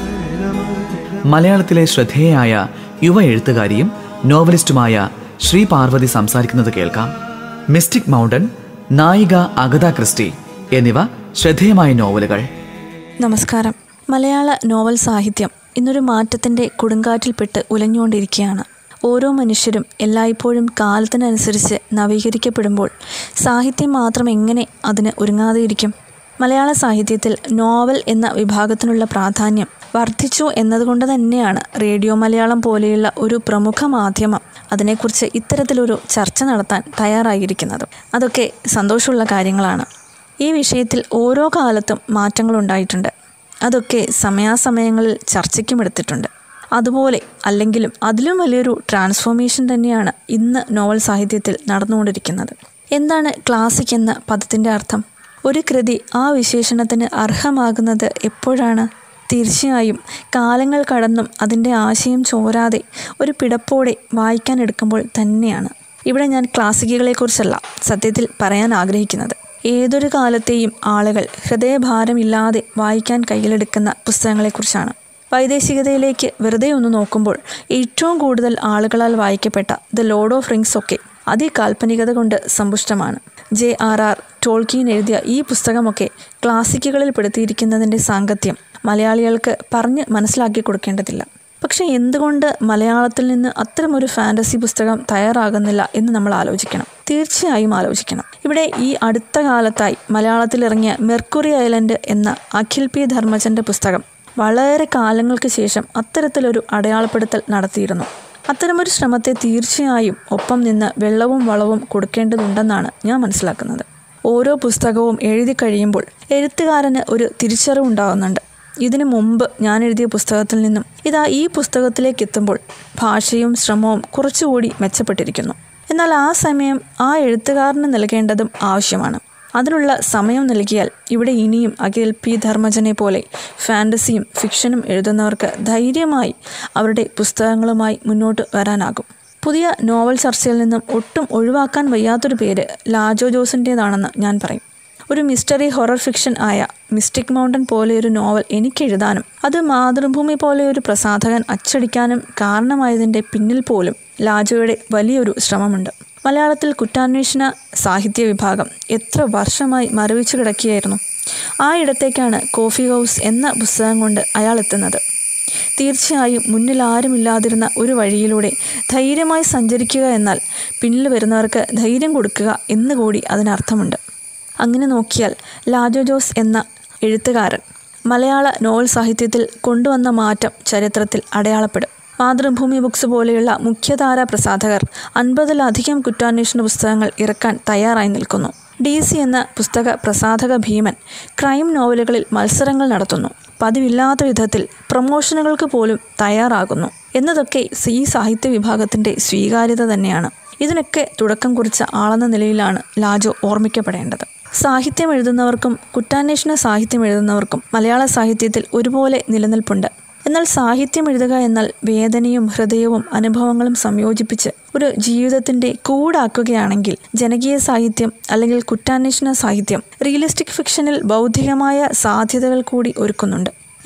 മലയാളത്തിലെ ശ്രദ്ധേയയായ യുവ എഴുത്തുകാരിയും നോവലിസ്റ്റുമായ ശ്രീ പാർവതി സംസാരിക്കുന്നത് കേൾക്കാം. മിസ്റ്റിക് മൗണ്ടൻ, നായിക അഗത ക്രിസ്റ്റി എന്നിവ ശ്രദ്ധേയമായ നോവലുകൾ. നമസ്കാരം. മലയാള നോവൽ സാഹിത്യം ഇന്നൊരു മാറ്റത്തിൻ്റെ കൊടുങ്കാറ്റിൽപ്പെട്ട് ഉലഞ്ഞുകൊണ്ടിരിക്കുകയാണ്. ഓരോ മനുഷ്യരും എല്ലായ്പ്പോഴും കാലത്തിനനുസരിച്ച് നവീകരിക്കപ്പെടുമ്പോൾ സാഹിത്യം മാത്രം എങ്ങനെ അതിന് ഒരുങ്ങാതെയിരിക്കും? മലയാള സാഹിത്യത്തിൽ നോവൽ എന്ന വിഭാഗത്തിനുള്ള പ്രാധാന്യം വർദ്ധിച്ചു എന്നതുകൊണ്ട് തന്നെയാണ് റേഡിയോ മലയാളം പോലെയുള്ള ഒരു പ്രമുഖ മാധ്യമം അതിനെക്കുറിച്ച് ഇത്തരത്തിലൊരു ചർച്ച നടത്താൻ തയ്യാറായിരിക്കുന്നത്. അതൊക്കെ സന്തോഷമുള്ള കാര്യങ്ങളാണ്. ഈ വിഷയത്തിൽ ഓരോ കാലത്തും മാറ്റങ്ങളുണ്ടായിട്ടുണ്ട്. അതൊക്കെ സമയാസമയങ്ങളിൽ ചർച്ചയ്ക്കുമെടുത്തിട്ടുണ്ട്. അതുപോലെ അല്ലെങ്കിലും അതിലും വലിയൊരു ട്രാൻസ്ഫോർമേഷൻ തന്നെയാണ് ഇന്ന് നോവൽ സാഹിത്യത്തിൽ നടന്നുകൊണ്ടിരിക്കുന്നത്. എന്താണ് ക്ലാസിക് എന്ന പദത്തിൻ്റെ അർത്ഥം? ഒരു കൃതി ആ വിശേഷണത്തിന് അർഹമാകുന്നത് എപ്പോഴാണ്? തീർച്ചയായും കാലങ്ങൾ കടന്നും അതിൻ്റെ ആശയം ചോരാതെ ഒരു പിടപ്പോടെ വായിക്കാനെടുക്കുമ്പോൾ തന്നെയാണ്. ഇവിടെ ഞാൻ ക്ലാസിക്കുകളെക്കുറിച്ചല്ല സത്യത്തിൽ പറയാൻ ആഗ്രഹിക്കുന്നത്. ഏതൊരു കാലത്തെയും ആളുകൾ ഹൃദയഭാരമില്ലാതെ വായിക്കാൻ കയ്യിലെടുക്കുന്ന പുസ്തകങ്ങളെക്കുറിച്ചാണ്. വൈദേശികതയിലേക്ക് വെറുതെ ഒന്ന് നോക്കുമ്പോൾ ഏറ്റവും കൂടുതൽ ആളുകളാൽ വായിക്കപ്പെട്ട ദ ലോർഡ് ഓഫ് റിങ്സ് ഒക്കെ അതികാൽപ്പനികത കൊണ്ട് സമ്പുഷ്ടമാണ്. JRR ടോൾക്കീൻ എഴുതിയ ഈ പുസ്തകമൊക്കെ ക്ലാസിക്കുകളിൽ പെടുത്തിയിരിക്കുന്നതിൻ്റെ സാങ്കത്യം മലയാളികൾക്ക് പറഞ്ഞ് മനസ്സിലാക്കി കൊടുക്കേണ്ടതില്ല. പക്ഷേ എന്തുകൊണ്ട് മലയാളത്തിൽ നിന്ന് അത്തരമൊരു ഫാൻറ്റസി പുസ്തകം തയ്യാറാകുന്നില്ല എന്ന് നമ്മൾ ആലോചിക്കണം. തീർച്ചയായും ആലോചിക്കണം. ഇവിടെ ഈ അടുത്ത കാലത്തായി മലയാളത്തിലിറങ്ങിയ മെർക്കുറി ഐലൻഡ് എന്ന അഖിൽ P. ധർമ്മജൻ്റെ പുസ്തകം വളരെ കാലങ്ങൾക്ക് ശേഷം അത്തരത്തിലൊരു അടയാളപ്പെടുത്തൽ നടത്തിയിരുന്നു. അത്തരമൊരു ശ്രമത്തെ തീർച്ചയായും ഒപ്പം നിന്ന് വെള്ളവും വളവും കൊടുക്കേണ്ടതുണ്ടെന്നാണ് ഞാൻ മനസ്സിലാക്കുന്നത്. ഓരോ പുസ്തകവും എഴുതി കഴിയുമ്പോൾ എഴുത്തുകാരന് ഒരു തിരിച്ചറിവുണ്ടാകുന്നുണ്ട്. ഇതിനു മുമ്പ് ഞാൻ എഴുതിയ പുസ്തകത്തിൽ നിന്നും ഈ പുസ്തകത്തിലേക്ക് എത്തുമ്പോൾ ഭാഷയും ശ്രമവും കുറച്ചുകൂടി മെച്ചപ്പെട്ടിരിക്കുന്നു. എന്നാൽ ആ സമയം ആ എഴുത്തുകാരന് നൽകേണ്ടതും ആവശ്യമാണ്. അതിനുള്ള സമയം നൽകിയാൽ ഇവിടെ ഇനിയും അഖിൽ P. ധർമ്മജനെ പോലെ ഫാൻറ്റസിയും ഫിക്ഷനും എഴുതുന്നവർക്ക് ധൈര്യമായി അവരുടെ പുസ്തകങ്ങളുമായി മുന്നോട്ട് വരാനാകും. പുതിയ നോവൽ ചർച്ചയിൽ നിന്നും ഒട്ടും ഒഴിവാക്കാൻ വയ്യാത്തൊരു പേര് ലാജോ ജോസിൻ്റേതാണെന്ന് ഞാൻ പറയും. ഒരു മിസ്റ്ററി ഹൊറർ ഫിക്ഷൻ ആയ മിസ്റ്റിക് മൗണ്ടൻ പോലെയൊരു നോവൽ എനിക്കെഴുതാനും അത് മാതൃഭൂമി പോലെയൊരു പ്രസാധകൻ അച്ചടിക്കാനും കാരണമായതിൻ്റെ പിന്നിൽ പോലും ലാജോയുടെ വലിയൊരു ശ്രമമുണ്ട്. മലയാളത്തിൽ കുറ്റാന്വേഷണ സാഹിത്യ വിഭാഗം എത്ര വർഷമായി മരവിച്ചു കിടക്കുകയായിരുന്നു. ആ ഇടത്തേക്കാണ് കോഫി ഹൗസ് എന്ന പുസ്തകം കൊണ്ട് അയാൾ എത്തുന്നത്. തീർച്ചയായും മുന്നിൽ ആരുമില്ലാതിരുന്ന ഒരു വഴിയിലൂടെ ധൈര്യമായി സഞ്ചരിക്കുക എന്നാൽ പിന്നിൽ വരുന്നവർക്ക് ധൈര്യം കൊടുക്കുക എന്നുകൂടി അതിനർത്ഥമുണ്ട്. അങ്ങനെ നോക്കിയാൽ ലാജോ ജോസ് എന്ന എഴുത്തുകാരൻ മലയാള നോവൽ സാഹിത്യത്തിൽ കൊണ്ടുവന്ന മാറ്റം ചരിത്രത്തിൽ അടയാളപ്പെടും. മാതൃഭൂമി ബുക്സ് പോലെയുള്ള മുഖ്യധാര പ്രസാധകർ 50-ലധികം കുറ്റാന്വേഷണ പുസ്തകങ്ങൾ ഇറക്കാൻ തയ്യാറായി നിൽക്കുന്നു. DC എന്ന പുസ്തക പ്രസാധക ഭീമൻ ക്രൈം നോവലുകളിൽ മത്സരങ്ങൾ നടത്തുന്നു. പതിവില്ലാത്ത വിധത്തിൽ പ്രമോഷനുകൾക്ക് പോലും തയ്യാറാകുന്നു എന്നതൊക്കെ ഈ സാഹിത്യ വിഭാഗത്തിൻ്റെ സ്വീകാര്യത തന്നെയാണ്. ഇതിനൊക്കെ തുടക്കം കുറിച്ച ആളെന്ന നിലയിലാണ് ലാജോ ഓർമ്മിക്കപ്പെടേണ്ടത്. സാഹിത്യം എഴുതുന്നവർക്കും കുറ്റാന്വേഷണ സാഹിത്യം എഴുതുന്നവർക്കും മലയാള സാഹിത്യത്തിൽ ഒരുപോലെ നിലനിൽപ്പുണ്ട്. എന്നാൽ സാഹിത്യം എഴുതുക എന്നാൽ വേദനയും ഹൃദയവും അനുഭവങ്ങളും സംയോജിപ്പിച്ച് ഒരു ജീവിതത്തിൻ്റെ കൂടാക്കുകയാണെങ്കിൽ ജനകീയ സാഹിത്യം അല്ലെങ്കിൽ കുറ്റാന്വേഷണ സാഹിത്യം റിയലിസ്റ്റിക് ഫിക്ഷനിൽ ബൗദ്ധികമായ സാധ്യതകൾ കൂടി ഒരുക്കുന്നുണ്ട്.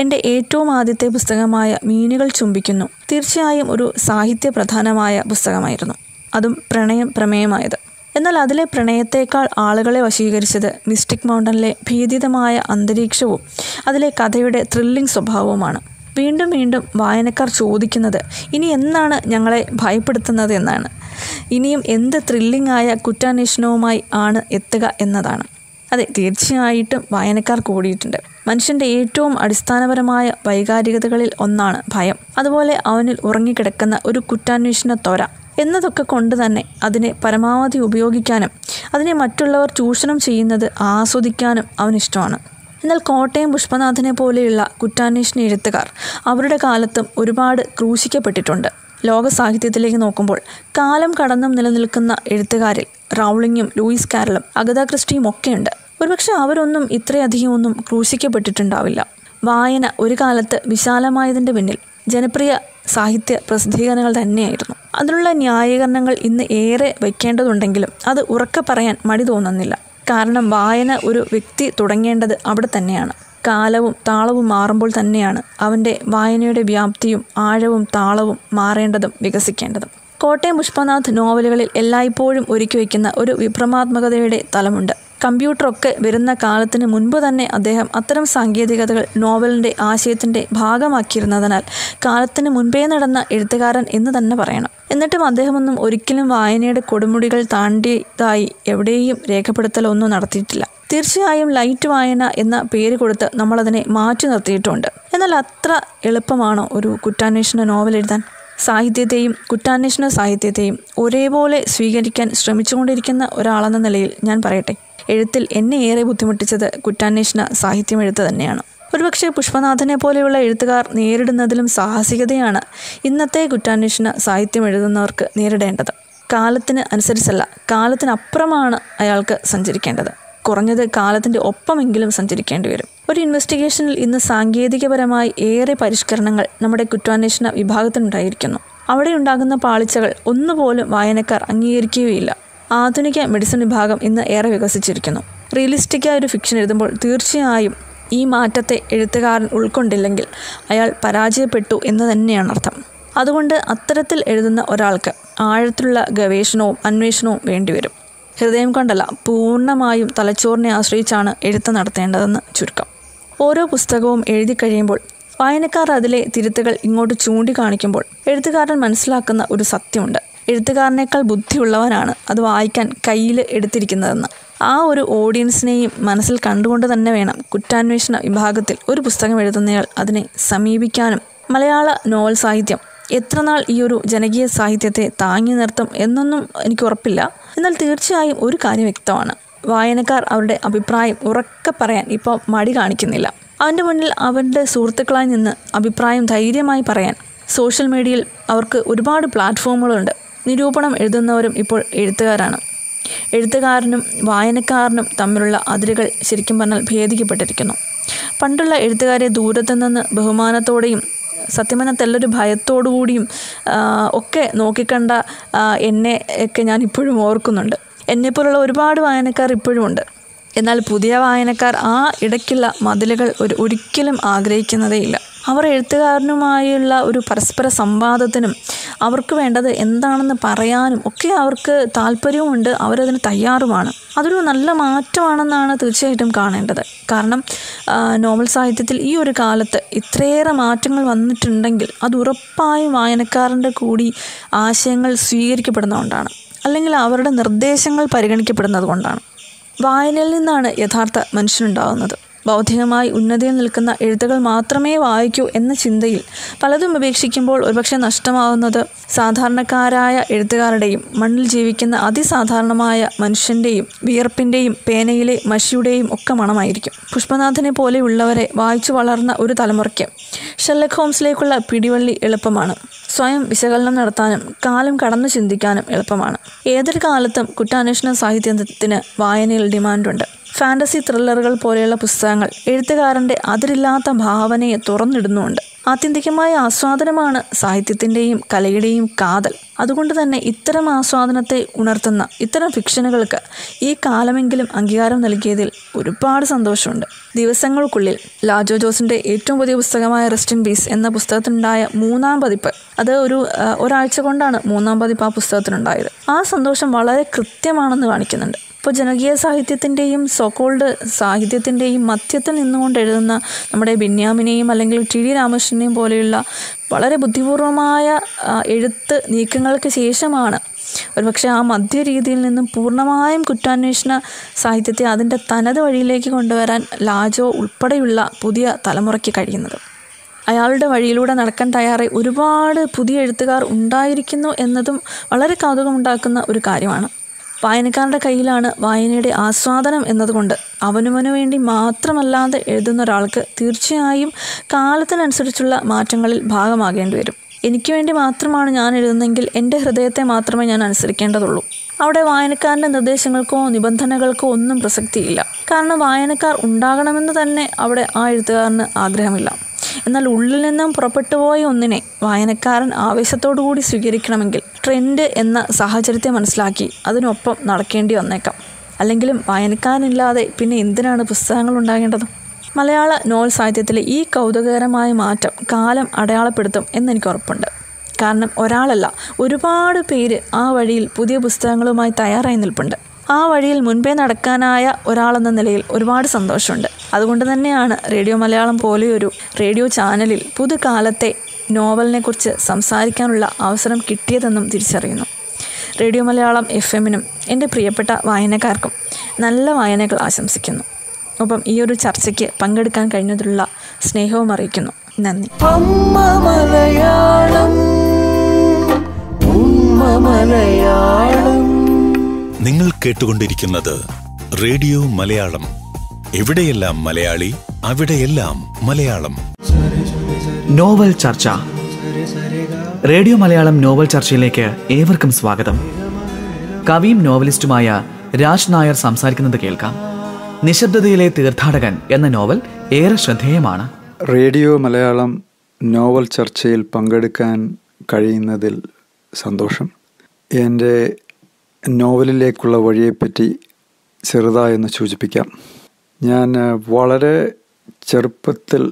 എൻ്റെ ഏറ്റവും ആദ്യത്തെ പുസ്തകമായ മീനുകൾ ചുംബിക്കുന്നു തീർച്ചയായും ഒരു സാഹിത്യപ്രധാനമായ പുസ്തകമായിരുന്നു. അതും പ്രമേയമായത്. എന്നാൽ അതിലെ പ്രണയത്തേക്കാൾ ആളുകളെ വശീകരിച്ചത് മിസ്റ്റിക് മൗണ്ടനിലെ ഭീതിതമായ അന്തരീക്ഷവും അതിലെ കഥയുടെ ത്രില്ലിംഗ് സ്വഭാവവുമാണ്. വീണ്ടും വീണ്ടും വായനക്കാർ ചോദിക്കുന്നത് ഇനി എന്നാണ് ഞങ്ങളെ ഭയപ്പെടുത്തുന്നത് എന്നാണ്. ഇനിയും എന്ത് ത്രില്ലിംഗ് ആയ കുറ്റാന്വേഷണവുമായി ആണ് എത്തുക എന്നതാണ്. അതെ, തീർച്ചയായിട്ടും വായനക്കാർ കൂടിയിട്ടുണ്ട്. മനുഷ്യൻ്റെ ഏറ്റവും അടിസ്ഥാനപരമായ വൈകാരികതകളിൽ ഒന്നാണ് ഭയം. അതുപോലെ അവനിൽ ഉറങ്ങിക്കിടക്കുന്ന ഒരു കുറ്റാന്വേഷണ ത്വര എന്നതൊക്കെ കൊണ്ട് തന്നെ അതിനെ പരമാവധി ഉപയോഗിക്കാനും അതിനെ മറ്റുള്ളവർ ചൂഷണം ചെയ്യുന്നത് ആസ്വദിക്കാനും അവനിഷ്ടമാണ്. എന്നാൽ കോട്ടയം പുഷ്പനാഥനെ പോലെയുള്ള കുറ്റാന്വേഷണ എഴുത്തുകാർ അവരുടെ കാലത്തും ഒരുപാട് ക്രൂശിക്കപ്പെട്ടിട്ടുണ്ട്. ലോക സാഹിത്യത്തിലേക്ക് നോക്കുമ്പോൾ കാലം കടന്നും നിലനിൽക്കുന്ന എഴുത്തുകാരിൽ റൗളിങ്ങും ലൂയിസ് കാരലും അഗത ക്രിസ്റ്റിയും ഒക്കെയുണ്ട്. ഒരുപക്ഷെ അവരൊന്നും ഇത്രയധികം ഒന്നും ക്രൂശിക്കപ്പെട്ടിട്ടുണ്ടാവില്ല. വായന ഒരു കാലത്ത് വിശാലമായതിൻ്റെ പിന്നിൽ ജനപ്രിയ സാഹിത്യ പ്രസിദ്ധീകരണങ്ങൾ തന്നെയായിരുന്നു. അതിനുള്ള ന്യായീകരണങ്ങൾ ഇന്ന് ഏറെ വയ്ക്കേണ്ടതുണ്ടെങ്കിലും അത് ഉറക്കെ പറയാൻ മടി തോന്നുന്നില്ല. കാരണം വായന ഒരു വ്യക്തി തുടങ്ങേണ്ടത് അവിടെ തന്നെയാണ്. കാലവും താളവും മാറുമ്പോൾ തന്നെയാണ് അവൻ്റെ വായനയുടെ വ്യാപ്തിയും ആഴവും താളവും മാറേണ്ടതും വികസിക്കേണ്ടതും. കോട്ടയം പുഷ്പനാഥ് നോവലുകളിൽ എല്ലായ്പ്പോഴും ഒരുക്കി വയ്ക്കുന്ന ഒരു വിഭ്രമാത്മകതയുടെ തലമുണ്ട്. കമ്പ്യൂട്ടറൊക്കെ വരുന്ന കാലത്തിന് മുൻപ് തന്നെ അദ്ദേഹം അത്തരം സാങ്കേതികതകൾ നോവലിൻ്റെ ആശയത്തിൻ്റെ ഭാഗമാക്കിയിരുന്നതിനാൽ കാലത്തിന് മുൻപേ നടന്ന എഴുത്തുകാരൻ എന്ന് തന്നെ പറയണം. എന്നിട്ടും അദ്ദേഹമൊന്നും ഒരിക്കലും വായനയുടെ കൊടുമുടികൾ താണ്ടിയതായി എവിടെയും രേഖപ്പെടുത്തലൊന്നും നടത്തിയിട്ടില്ല. തീർച്ചയായും ലൈറ്റ് വായന എന്ന പേര് കൊടുത്ത് നമ്മളതിനെ മാറ്റി നിർത്തിയിട്ടുണ്ട്. എന്നാൽ അത്ര എളുപ്പമാണോ ഒരു കുറ്റാന്വേഷണ നോവൽ എഴുതാൻ? സാഹിത്യത്തെയും കുറ്റാന്വേഷണ സാഹിത്യത്തെയും ഒരേപോലെ സ്വീകരിക്കാൻ ശ്രമിച്ചുകൊണ്ടിരിക്കുന്ന ഒരാളെന്ന നിലയിൽ ഞാൻ പറയട്ടെ, എഴുത്തിൽ എന്നെ ഏറെ ബുദ്ധിമുട്ടിച്ചത് കുറ്റാന്വേഷണ സാഹിത്യം എഴുത്ത് തന്നെയാണ്. ഒരുപക്ഷെ പുഷ്പനാഥനെ പോലെയുള്ള എഴുത്തുകാർ നേരിടുന്നതിലും സാഹസികതയാണ് ഇന്നത്തെ കുറ്റാന്വേഷണ സാഹിത്യം എഴുതുന്നവർക്ക് നേരിടേണ്ടത്. കാലത്തിന് അനുസരിച്ചല്ല, കാലത്തിനപ്പുറമാണ് അയാൾക്ക് സഞ്ചരിക്കേണ്ടത്. കുറഞ്ഞത് കാലത്തിൻ്റെ ഒപ്പമെങ്കിലും സഞ്ചരിക്കേണ്ടി വരും. ഒരു ഇൻവെസ്റ്റിഗേഷനിൽ ഇന്ന് സാങ്കേതികപരമായി ഏറെ പരിഷ്കരണങ്ങൾ നമ്മുടെ കുറ്റാന്വേഷണ വിഭാഗത്തിനുണ്ടായിരിക്കുന്നു. അവിടെ ഉണ്ടാകുന്ന പാളിച്ചകൾ ഒന്നുപോലും വായനക്കാർ അംഗീകരിക്കുകയില്ല. ആധുനിക മെഡിസിൻ വിഭാഗം ഇന്ന് ഏറെ വികസിച്ചിരിക്കുന്നു. റിയലിസ്റ്റിക്കായ ഒരു ഫിക്ഷൻ എഴുതുമ്പോൾ തീർച്ചയായും ഈ മാറ്റത്തെ എഴുത്തുകാരൻ ഉൾക്കൊണ്ടില്ലെങ്കിൽ അയാൾ പരാജയപ്പെട്ടു എന്ന് തന്നെയാണ് അർത്ഥം. അതുകൊണ്ട് അത്തരത്തിൽ എഴുതുന്ന ഒരാൾക്ക് ആഴത്തിലുള്ള ഗവേഷണവും അന്വേഷണവും വേണ്ടിവരും. ഹൃദയം കൊണ്ടല്ല, പൂർണ്ണമായും തലച്ചോറിനെ ആശ്രയിച്ചാണ് എഴുത്ത് നടത്തേണ്ടതെന്ന് ചുരുക്കം. ഓരോ പുസ്തകവും എഴുതി കഴിയുമ്പോൾ വായനക്കാർ അതിലെ തിരുത്തുകൾ ഇങ്ങോട്ട് ചൂണ്ടിക്കാണിക്കുമ്പോൾ എഴുത്തുകാരൻ മനസ്സിലാക്കുന്ന ഒരു സത്യമുണ്ട്. എഴുത്തുകാരനേക്കാൾ ബുദ്ധിയുള്ളവനാണ് അത് വായിക്കാൻ കയ്യിൽ എടുത്തിരിക്കുന്നതെന്ന്. ആ ഒരു ഓഡിയൻസിനെയും മനസ്സിൽ കണ്ടുകൊണ്ട് തന്നെ വേണം കുറ്റാന്വേഷണ വിഭാഗത്തിൽ ഒരു പുസ്തകം എഴുതുന്നയാൾ അതിനെ സമീപിക്കാനും. മലയാള നോവൽ സാഹിത്യം എത്രനാൾ ഈ ഒരു ജനകീയ സാഹിത്യത്തെ താങ്ങി നിർത്തും എന്നൊന്നും എനിക്ക് ഉറപ്പില്ല. എന്നാൽ തീർച്ചയായും ഒരു കാര്യം വ്യക്തമാണ്, വായനക്കാർ അവരുടെ അഭിപ്രായം ഉറക്കെ പറയാൻ ഇപ്പോൾ മടി കാണിക്കുന്നില്ല. അവൻ്റെ മുന്നിൽ അവരുടെ സുഹൃത്തുക്കളായി നിന്ന് അഭിപ്രായം ധൈര്യമായി പറയാൻ സോഷ്യൽ മീഡിയയിൽ അവർക്ക് ഒരുപാട് പ്ലാറ്റ്ഫോമുകളുണ്ട്. നിരൂപണം എഴുതുന്നവരും ഇപ്പോൾ എഴുത്തുകാരാണ്. എഴുത്തുകാരനും വായനക്കാരനും തമ്മിലുള്ള അതിരുകൾ ശരിക്കും പറഞ്ഞാൽ ഭേദിക്കപ്പെട്ടിരിക്കുന്നു. പണ്ടുള്ള എഴുത്തുകാരെ ദൂരത്തു നിന്ന് ബഹുമാനത്തോടെയും സത്യമെന്ന തെല്ലൊരു ഭയത്തോടുകൂടിയും ഒക്കെ നോക്കിക്കണ്ട എന്നെ ഒക്കെ ഞാൻ ഇപ്പോഴും ഓർക്കുന്നുണ്ട്. എന്നെപ്പോലുള്ള ഒരുപാട് വായനക്കാർ ഇപ്പോഴും ഉണ്ട്. എന്നാൽ പുതിയ വായനക്കാർ ആ ഇടയ്ക്കുള്ള മതിലുകൾ ഒരിക്കലും ആഗ്രഹിക്കുന്നതേയില്ല. അവർ എഴുത്തുകാരനുമായുള്ള ഒരു പരസ്പര സംവാദത്തിനും അവർക്ക് വേണ്ടത് എന്താണെന്ന് പറയാനും ഒക്കെ അവർക്ക് താല്പര്യവുമുണ്ട്. അവരതിന് തയ്യാറുമാണ്. അതൊരു നല്ല മാറ്റമാണെന്നാണ് തീർച്ചയായിട്ടും കാണേണ്ടത്. കാരണം നോവൽ സാഹിത്യത്തിൽ ഈ ഒരു കാലത്ത് ഇത്രയേറെ മാറ്റങ്ങൾ വന്നിട്ടുണ്ടെങ്കിൽ അത് ഉറപ്പായും വായനക്കാരൻ്റെ കൂടി ആശയങ്ങൾ സ്വീകരിക്കപ്പെടുന്നതുകൊണ്ടാണ്, അല്ലെങ്കിൽ അവരുടെ നിർദ്ദേശങ്ങൾ പരിഗണിക്കപ്പെടുന്നത് കൊണ്ടാണ്. വായനയിൽ നിന്നാണ് യഥാർത്ഥ മനുഷ്യനുണ്ടാകുന്നത്. ബൗദ്ധികമായി ഉന്നതിയിൽ നിൽക്കുന്ന എഴുത്തുകൾ മാത്രമേ വായിക്കൂ എന്ന ചിന്തയിൽ പലതും ഉപേക്ഷിക്കുമ്പോൾ ഒരുപക്ഷെ നഷ്ടമാകുന്നത് സാധാരണക്കാരായ എഴുത്തുകാരുടെയും മണ്ണിൽ ജീവിക്കുന്ന അതിസാധാരണമായ മനുഷ്യൻ്റെയും വിയർപ്പിൻ്റെയും പേനയിലെ മഷിയുടെയും ഒക്കെ മണമായിരിക്കും. പുഷ്പനാഥനെ പോലെയുള്ളവരെ വായിച്ചു വളർന്ന ഒരു തലമുറയ്ക്ക് ഷെർലക് ഹോംസിലേക്കുള്ള പിടിവള്ളി എളുപ്പമാണ്. സ്വയം വിശകലനം നടത്താനും കാലം കടന്നു ചിന്തിക്കാനും എളുപ്പമാണ്. ഏതൊരു കാലത്തും കുറ്റാന്വേഷണ സാഹിത്യത്തിന് വായനയിൽ ഡിമാൻഡുണ്ട്. ഫാൻറ്റസി ത്രില്ലറുകൾ പോലെയുള്ള പുസ്തകങ്ങൾ എഴുത്തുകാരൻ്റെ അതിരില്ലാത്ത ഭാവനയെ തുറന്നിടുന്നുമുണ്ട്. ആത്യന്തികമായ ആസ്വാദനമാണ് സാഹിത്യത്തിൻ്റെയും കലയുടെയും കാതൽ. അതുകൊണ്ട് തന്നെ ഇത്തരം ആസ്വാദനത്തെ ഉണർത്തുന്ന ഇത്തരം ഫിക്ഷനുകൾക്ക് ഈ കാലമെങ്കിലും അംഗീകാരം നൽകിയതിൽ ഒരുപാട് സന്തോഷമുണ്ട്. ദിവസങ്ങൾക്കുള്ളിൽ ലാജോ ജോസിൻ്റെ ഏറ്റവും പുതിയ പുസ്തകമായ റെസ്റ്റ് ഇൻ പീസ് എന്ന പുസ്തകത്തിനുണ്ടായ 3-ാം പതിപ്പ്, അത് ഒരാഴ്ച കൊണ്ടാണ് 3-ാം പതിപ്പ് ആ പുസ്തകത്തിനുണ്ടായത്. ആ സന്തോഷം വളരെ കൃത്യമാണെന്ന് കാണിക്കുന്നുണ്ട്. ഇപ്പോൾ ജനകീയ സാഹിത്യത്തിൻ്റെയും സോക്കോൾഡ് സാഹിത്യത്തിൻ്റെയും മധ്യത്തിൽ നിന്നുകൊണ്ട് എഴുതുന്ന നമ്മുടെ ബെന്യാമിനെയും അല്ലെങ്കിൽ ടി ഡി രാമകൃഷ്ണനെയും പോലെയുള്ള വളരെ ബുദ്ധിപൂർവമായ എഴുത്ത് നീക്കങ്ങൾക്ക് ശേഷമാണ് ഒരുപക്ഷെ ആ മധ്യരീതിയിൽ നിന്നും പൂർണ്ണമായും കുറ്റാന്വേഷണ സാഹിത്യത്തെ അതിൻ്റെ തനത് വഴിയിലേക്ക് കൊണ്ടുവരാൻ ലാജോ ഉൾപ്പെടെയുള്ള പുതിയ തലമുറയ്ക്ക് കഴിയുന്നത്. അയാളുടെ വഴിയിലൂടെ നടക്കാൻ തയ്യാറായി ഒരുപാട് പുതിയ എഴുത്തുകാർ ഉണ്ടായിരിക്കുന്നു എന്നതും വളരെ കൗതുകമുണ്ടാക്കുന്ന ഒരു കാര്യമാണ്. വായനക്കാരുടെ കയ്യിലാണ് വായനയുടെ ആസ്വാദനം എന്നതുകൊണ്ട് അവനവനു വേണ്ടി മാത്രമല്ലാതെ എഴുതുന്ന ഒരാൾക്ക് തീർച്ചയായും കാലത്തിനനുസരിച്ചുള്ള മാറ്റങ്ങളിൽ ഭാഗമാകേണ്ടി വരും. എനിക്ക് വേണ്ടി മാത്രമാണ് ഞാൻ എഴുതുന്നതെങ്കിൽ എൻ്റെ ഹൃദയത്തെ മാത്രമേ ഞാൻ അനുസരിക്കേണ്ടതുള്ളൂ. അവിടെ വായനക്കാരൻ്റെ നിർദ്ദേശങ്ങൾക്കോ നിബന്ധനകൾക്കോ ഒന്നും പ്രസക്തിയില്ല. കാരണം വായനക്കാർ ഉണ്ടാകണമെന്ന് തന്നെ അവിടെ ആ എഴുത്തുകാരന് ആഗ്രഹമില്ല. എന്നാൽ ഉള്ളിൽ നിന്നും പുറപ്പെട്ടു പോയ ഒന്നിനെ വായനക്കാരൻ ആവേശത്തോടു കൂടി സ്വീകരിക്കണമെങ്കിൽ ട്രെൻഡ് എന്ന സാഹചര്യത്തെ മനസ്സിലാക്കി അതിനൊപ്പം നടക്കേണ്ടി വന്നേക്കാം. അല്ലെങ്കിലും വായനക്കാരനില്ലാതെ പിന്നെ എന്തിനാണ് പുസ്തകങ്ങൾ ഉണ്ടാകേണ്ടത്? മലയാള നോവൽ സാഹിത്യത്തിലെ ഈ കൗതുകകരമായ മാറ്റം കാലം അടയാളപ്പെടുത്തും എന്നെനിക്ക് ഉറപ്പുണ്ട്. കാരണം ഒരാളല്ല, ഒരുപാട് പേര് ആ വഴിയിൽ പുതിയ പുസ്തകങ്ങളുമായി തയ്യാറായി നിൽപ്പുണ്ട്. ആ വഴിയിൽ മുൻപേ നടക്കാനായ ഒരാളെന്ന നിലയിൽ ഒരുപാട് സന്തോഷമുണ്ട്. അതുകൊണ്ട് തന്നെയാണ് റേഡിയോ മലയാളം പോലെയൊരു റേഡിയോ ചാനലിൽ പുതുകാലത്തെ നോവലിനെക്കുറിച്ച് സംസാരിക്കാനുള്ള അവസരം കിട്ടിയതെന്നും തിരിച്ചറിയുന്നു. റേഡിയോ മലയാളം FM-നും എൻ്റെ പ്രിയപ്പെട്ട വായനക്കാർക്കും നല്ല വായനകൾ ആശംസിക്കുന്നു. ഒപ്പം ഈ ഒരു ചർച്ചയ്ക്ക് പങ്കെടുക്കാൻ കഴിഞ്ഞതിലുള്ള സ്നേഹവും അറിയിക്കുന്നു. നന്ദി. നിങ്ങൾ കേട്ടുകൊണ്ടിരിക്കുന്നത് റേഡിയോ മലയാളം. എവിടെയെല്ലാം മലയാളി, അവിടെയെല്ലാം മലയാളം. നോവൽ ചർച്ച. റേഡിയോ മലയാളം നോവൽ ചർച്ചയിലേക്ക് ഏവർക്കും സ്വാഗതം. കവിയും നോവലിസ്റ്റുമായ രാജ് നായർ സംസാരിക്കുന്നത് കേൾക്കാം. നിശബ്ദതയിലെ തീർത്ഥാടകൻ എന്ന നോവൽ ഏറെ ശ്രദ്ധേയമാണ്. റേഡിയോ മലയാളം നോവൽ ചർച്ചയിൽ പങ്കെടുക്കാൻ കഴിയുന്നതിൽ സന്തോഷം. എൻ്റെ നോവലിലേക്കുള്ള വഴിയെപ്പറ്റി ചെറുതായെന്ന് സൂചിപ്പിക്കാം. ഞാൻ വളരെ ചെറുപ്പത്തിൽ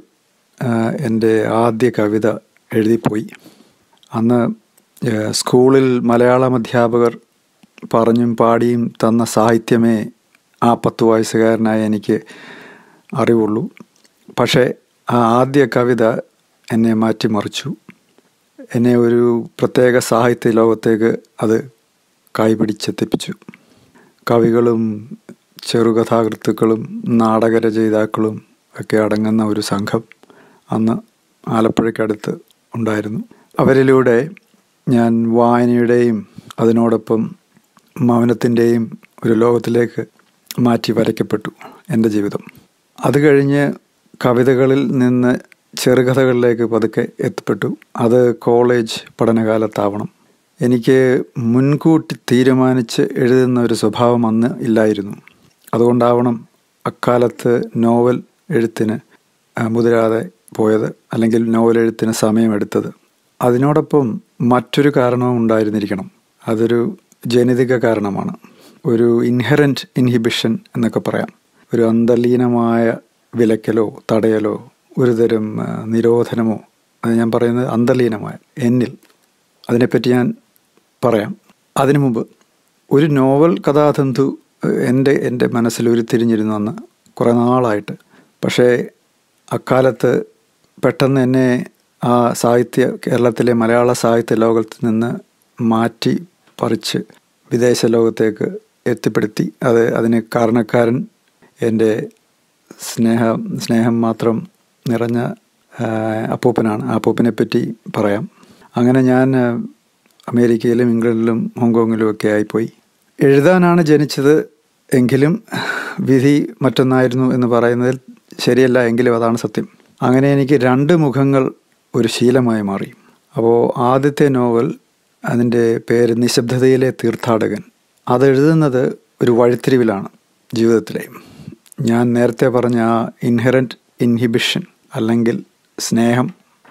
എൻ്റെ ആദ്യ കവിത എഴുതിപ്പോയി. അന്ന് സ്കൂളിൽ മലയാളം അധ്യാപകർ പറഞ്ഞും പാടിയും തന്ന സാഹിത്യമേ ആ 10 വയസ്സുകാരനായ എനിക്ക് അറിവുള്ളൂ. പക്ഷേ ആ ആദ്യ കവിത എന്നെ മാറ്റിമറിച്ചു. എന്നെ ഒരു പ്രത്യേക സാഹിത്യ ലോകത്തേക്ക് അത് കൈപിടിച്ചെത്തിപ്പിച്ചു. കവികളും ചെറുകഥാകൃത്തുക്കളും നാടകരചയിതാക്കളും ഒക്കെ അടങ്ങുന്ന ഒരു സംഘം അന്ന് ആലപ്പുഴയ്ക്കടുത്ത് ഉണ്ടായിരുന്നു. അവരിലൂടെ ഞാൻ വായനയുടെയും അതിനോടൊപ്പം മൗനത്തിൻ്റെയും ഒരു ലോകത്തിലേക്ക് മാറ്റി വരയ്ക്കപ്പെട്ടു എൻ്റെ ജീവിതം. അത് കഴിഞ്ഞ് കവിതകളിൽ നിന്ന് ചെറുകഥകളിലേക്ക് പതുക്കെ എത്തപ്പെട്ടു. അത് കോളേജ് പഠനകാലത്താവണം. എനിക്ക് മുൻകൂട്ടി തീരുമാനിച്ച് എഴുതുന്ന ഒരു സ്വഭാവം അന്ന് ഇല്ലായിരുന്നു. അതുകൊണ്ടാവണം അക്കാലത്ത് നോവൽ എഴുത്തിന് മുതിരാതെ പോയത്, അല്ലെങ്കിൽ നോവൽ എഴുത്തിന് സമയമെടുത്തത്. അതിനോടൊപ്പം മറ്റൊരു കാരണവും ഉണ്ടായിരുന്നിരിക്കണം. അതൊരു ജനിതക കാരണമാണ്. ഒരു ഇൻഹെറൻറ്റ് ഇൻഹിബിഷൻ എന്നൊക്കെ പറയാം. ഒരു അന്തർലീനമായ വിലക്കലോ തടയലോ ഒരുതരം നിരോധനമോ, അത് ഞാൻ പറയുന്നത് അന്തർലീനമായ എന്നിൽ. അതിനെപ്പറ്റി ഞാൻ പറയാം. അതിനു മുമ്പ് ഒരു നോവൽ കഥാതന്തു എൻ്റെ മനസ്സിൽ ഉരുത്തിരിഞ്ഞിരുന്നു അന്ന് കുറേ നാളായിട്ട്. പക്ഷേ അക്കാലത്ത് പെട്ടെന്ന് എന്നെ ആ കേരളത്തിലെ മലയാള സാഹിത്യ ലോകത്തിൽ നിന്ന് മാറ്റി പറിച്ച് വിദേശ ലോകത്തേക്ക് എത്തിപ്പെടുത്തി. അതിന് കാരണക്കാരൻ എൻ്റെ സ്നേഹം മാത്രം നിറഞ്ഞ അപ്പൂപ്പനാണ്. ആ അപ്പൂപ്പനെ പറ്റി പറയാം. അങ്ങനെ ഞാൻ അമേരിക്കയിലും ഇംഗ്ലണ്ടിലും ഹോങ്കോങ്ങിലും ഒക്കെ ആയിപ്പോയി. എഴുതാനാണ് ജനിച്ചത് എങ്കിലും വിധി മറ്റൊന്നായിരുന്നു എന്ന് പറയുന്നതിൽ ശരിയല്ല, എങ്കിലും അതാണ് സത്യം. അങ്ങനെ എനിക്ക് 2 മുഖങ്ങൾ ഒരു ശീലമായി മാറി. അപ്പോൾ ആദ്യത്തെ നോവൽ, അതിൻ്റെ പേര് നിശബ്ദതയിലെ തീർത്ഥാടകൻ. അതെഴുതുന്നത് ഒരു വഴിത്തിരിവിലാണ് ജീവിതത്തിലെ. ഞാൻ നേരത്തെ പറഞ്ഞ ആ ഇൻഹെറൻറ്റ് ഇൻഹിബിഷൻ അല്ലെങ്കിൽ സ്നേഹം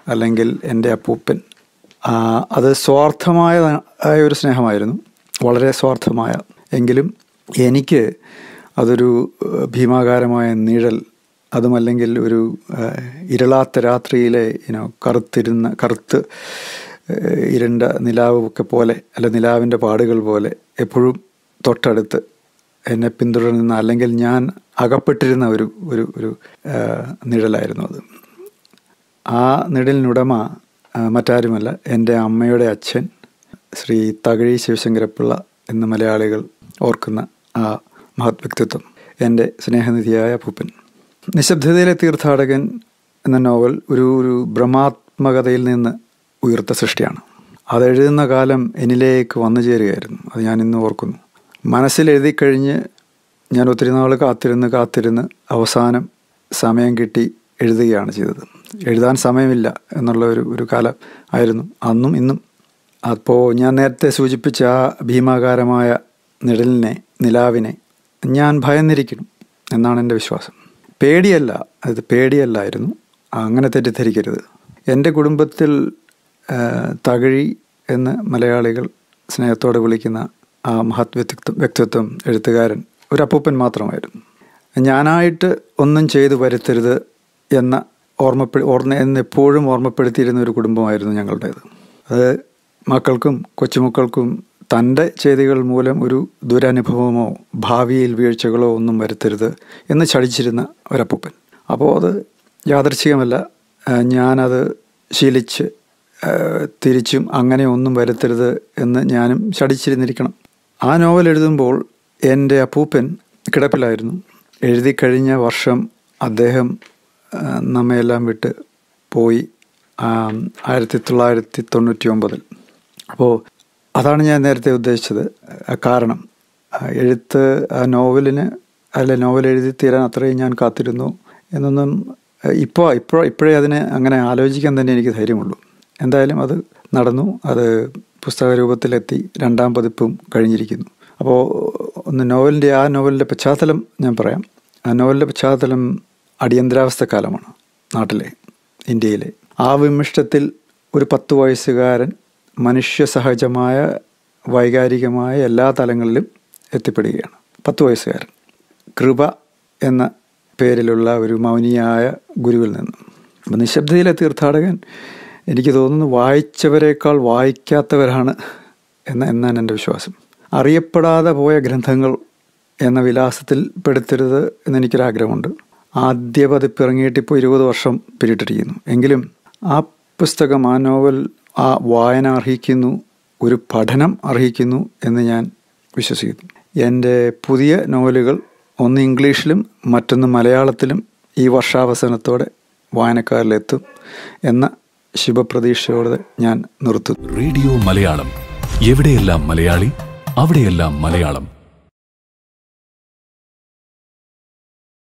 അല്ലെങ്കിൽ എൻ്റെ അപ്പൂപ്പൻ, അത് സ്വാർത്ഥമായ ഒരു സ്നേഹമായിരുന്നു, വളരെ സ്വാർത്ഥമായ. എങ്കിലും എനിക്ക് അതൊരു ഭീമാകാരമായ നിഴൽ, അതുമല്ലെങ്കിൽ ഒരു ഇരുളാത്ത രാത്രിയിലെ കറുത്ത് ഇരുണ്ട നിലാവൊക്കെ പോലെ, അല്ല നിലാവിൻ്റെ പാടുകൾ പോലെ എപ്പോഴും തൊട്ടടുത്ത് എന്നെ പിന്തുടരുന്ന, അല്ലെങ്കിൽ ഞാൻ അകപ്പെട്ടിരുന്ന ഒരു ഒരു ഒരു നിഴലായിരുന്നു അത്. ആ നിഴലിനുടമ മറ്റാരുമല്ല, എൻ്റെ അമ്മയുടെ അച്ഛൻ ശ്രീ തകഴി ശിവശങ്കരപ്പിള്ള എന്ന് മലയാളികൾ ഓർക്കുന്ന ആ മഹത് വ്യക്തിത്വം, എൻ്റെ സ്നേഹനിധിയായ അപ്പൂപ്പൻ. നിശബ്ദതയിലെ തീർത്ഥാടകൻ എന്ന നോവൽ ഒരു ഭ്രമാത്മകതയിൽ നിന്ന് ഉയർത്ത സൃഷ്ടിയാണ്. അതെഴുതുന്ന കാലം എന്നിലേക്ക് വന്നു ചേരുകയായിരുന്നു. അത് ഞാൻ ഇന്ന് ഓർക്കുന്നു. മനസ്സിൽ എഴുതിക്കഴിഞ്ഞ് ഞാൻ ഒത്തിരി നാൾ കാത്തിരുന്ന് അവസാനം സമയം കിട്ടി എഴുതുകയാണ് ചെയ്തത്. എഴുതാൻ സമയമില്ല എന്നുള്ള ഒരു കാലം ആയിരുന്നു അന്നും ഇന്നും. അപ്പോൾ ഞാൻ നേരത്തെ സൂചിപ്പിച്ച ആ ഭീമാകാരമായ നിലാവിനെ ഞാൻ ഭയന്നിരിക്കണം എന്നാണ് എൻ്റെ വിശ്വാസം. പേടിയല്ലായിരുന്നു, അങ്ങനെ തെറ്റിദ്ധരിക്കരുത്. എൻ്റെ കുടുംബത്തിൽ തകഴി എന്ന് മലയാളികൾ സ്നേഹത്തോടെ വിളിക്കുന്ന ആ മഹത് വ്യക്തിത്വം, എഴുത്തുകാരൻ ഒരു അപ്പൂപ്പൻ മാത്രമായിരുന്നു. ഞാനായിട്ട് ഒന്നും ചെയ്തു വരുത്തരുത് എന്നെപ്പോഴും ഓർമ്മപ്പെടുത്തിയിരുന്ന ഒരു കുടുംബമായിരുന്നു ഞങ്ങളുടേത്. അത് മക്കൾക്കും കൊച്ചുമക്കൾക്കും തൻ്റെ ചെയ്തികൾ മൂലം ഒരു ദുരനുഭവമോ ഭാവിയിൽ വീഴ്ചകളോ ഒന്നും വരുത്തരുത് എന്ന് ചടിച്ചിരുന്ന ഒരപ്പൂപ്പൻ. അപ്പോൾ അത് യാദൃച്ഛികമല്ല, ഞാനത് ശീലിച്ച് തിരിച്ചും അങ്ങനെ ഒന്നും വരുത്തരുത് എന്ന് ഞാനും ചടിച്ചിരുന്നിരിക്കണം. ആ നോവൽ എഴുതുമ്പോൾ എൻ്റെ അപ്പൂപ്പൻ കിടപ്പിലായിരുന്നു. എഴുതി കഴിഞ്ഞ വർഷം അദ്ദേഹം നമ്മയെല്ലാം വിട്ട് പോയി, 1999. അപ്പോൾ അതാണ് ഞാൻ നേരത്തെ ഉദ്ദേശിച്ചത്. കാരണം നോവൽ എഴുതി തീരാൻ അത്രയും ഞാൻ കാത്തിരുന്നു എന്നൊന്നും ഇപ്പോഴേ അതിനെ അങ്ങനെ ആലോചിക്കാൻ തന്നെ എനിക്ക് ധൈര്യമുള്ളൂ. എന്തായാലും അത് നടന്നു, അത് പുസ്തക രൂപത്തിലെത്തി, 2ാം പതിപ്പും കഴിഞ്ഞിരിക്കുന്നു. അപ്പോൾ നോവലിൻ്റെ പശ്ചാത്തലം ഞാൻ പറയാം. ആ നോവലിൻ്റെ പശ്ചാത്തലം അടിയന്തരാവസ്ഥ കാലമാണ് ഇന്ത്യയിലെ. ആ വിമിഷ്ടത്തിൽ ഒരു 10 വയസ്സുകാരൻ മനുഷ്യസഹജമായ വൈകാരികമായ എല്ലാ തലങ്ങളിലും എത്തിപ്പെടുകയാണ്. 10 വയസ്സുകാരൻ കൃപ എന്ന പേരിലുള്ള ഒരു മൗനിയായ ഗുരുവിൽ നിന്നും. അപ്പം നിശബ്ദതയിലെ തീർത്ഥാടകൻ എനിക്ക് തോന്നുന്നു വായിച്ചവരെക്കാൾ വായിക്കാത്തവരാണ് എന്നാണ് എൻ്റെ വിശ്വാസം. അറിയപ്പെടാതെ പോയ ഗ്രന്ഥങ്ങൾ എന്ന വിലാസത്തിൽ പെടുത്തരുത് എന്നെനിക്കൊരാഗ്രഹമുണ്ട്. ആദ്യ പതിപ്പ് ഇറങ്ങിയിട്ട് ഇപ്പോൾ 20 വർഷം പിന്നിട്ടിരിക്കുന്നു. എങ്കിലും ആ പുസ്തകം, ആ നോവൽ, ആ വായന അർഹിക്കുന്നു, ഒരു പഠനം അർഹിക്കുന്നു എന്ന് ഞാൻ വിശ്വസിക്കുന്നു. എൻ്റെ പുതിയ നോവലുകൾ ഒന്ന് ഇംഗ്ലീഷിലും മറ്റൊന്ന് മലയാളത്തിലും ഈ വർഷാവസാനത്തോടെ വായനക്കാരിലെത്തും എന്ന ശുഭപ്രതീക്ഷയോടെ ഞാൻ നിർത്തുന്നു. റേഡിയോ മലയാളം, എവിടെയെല്ലാം മലയാളി അവിടെയെല്ലാം മലയാളം.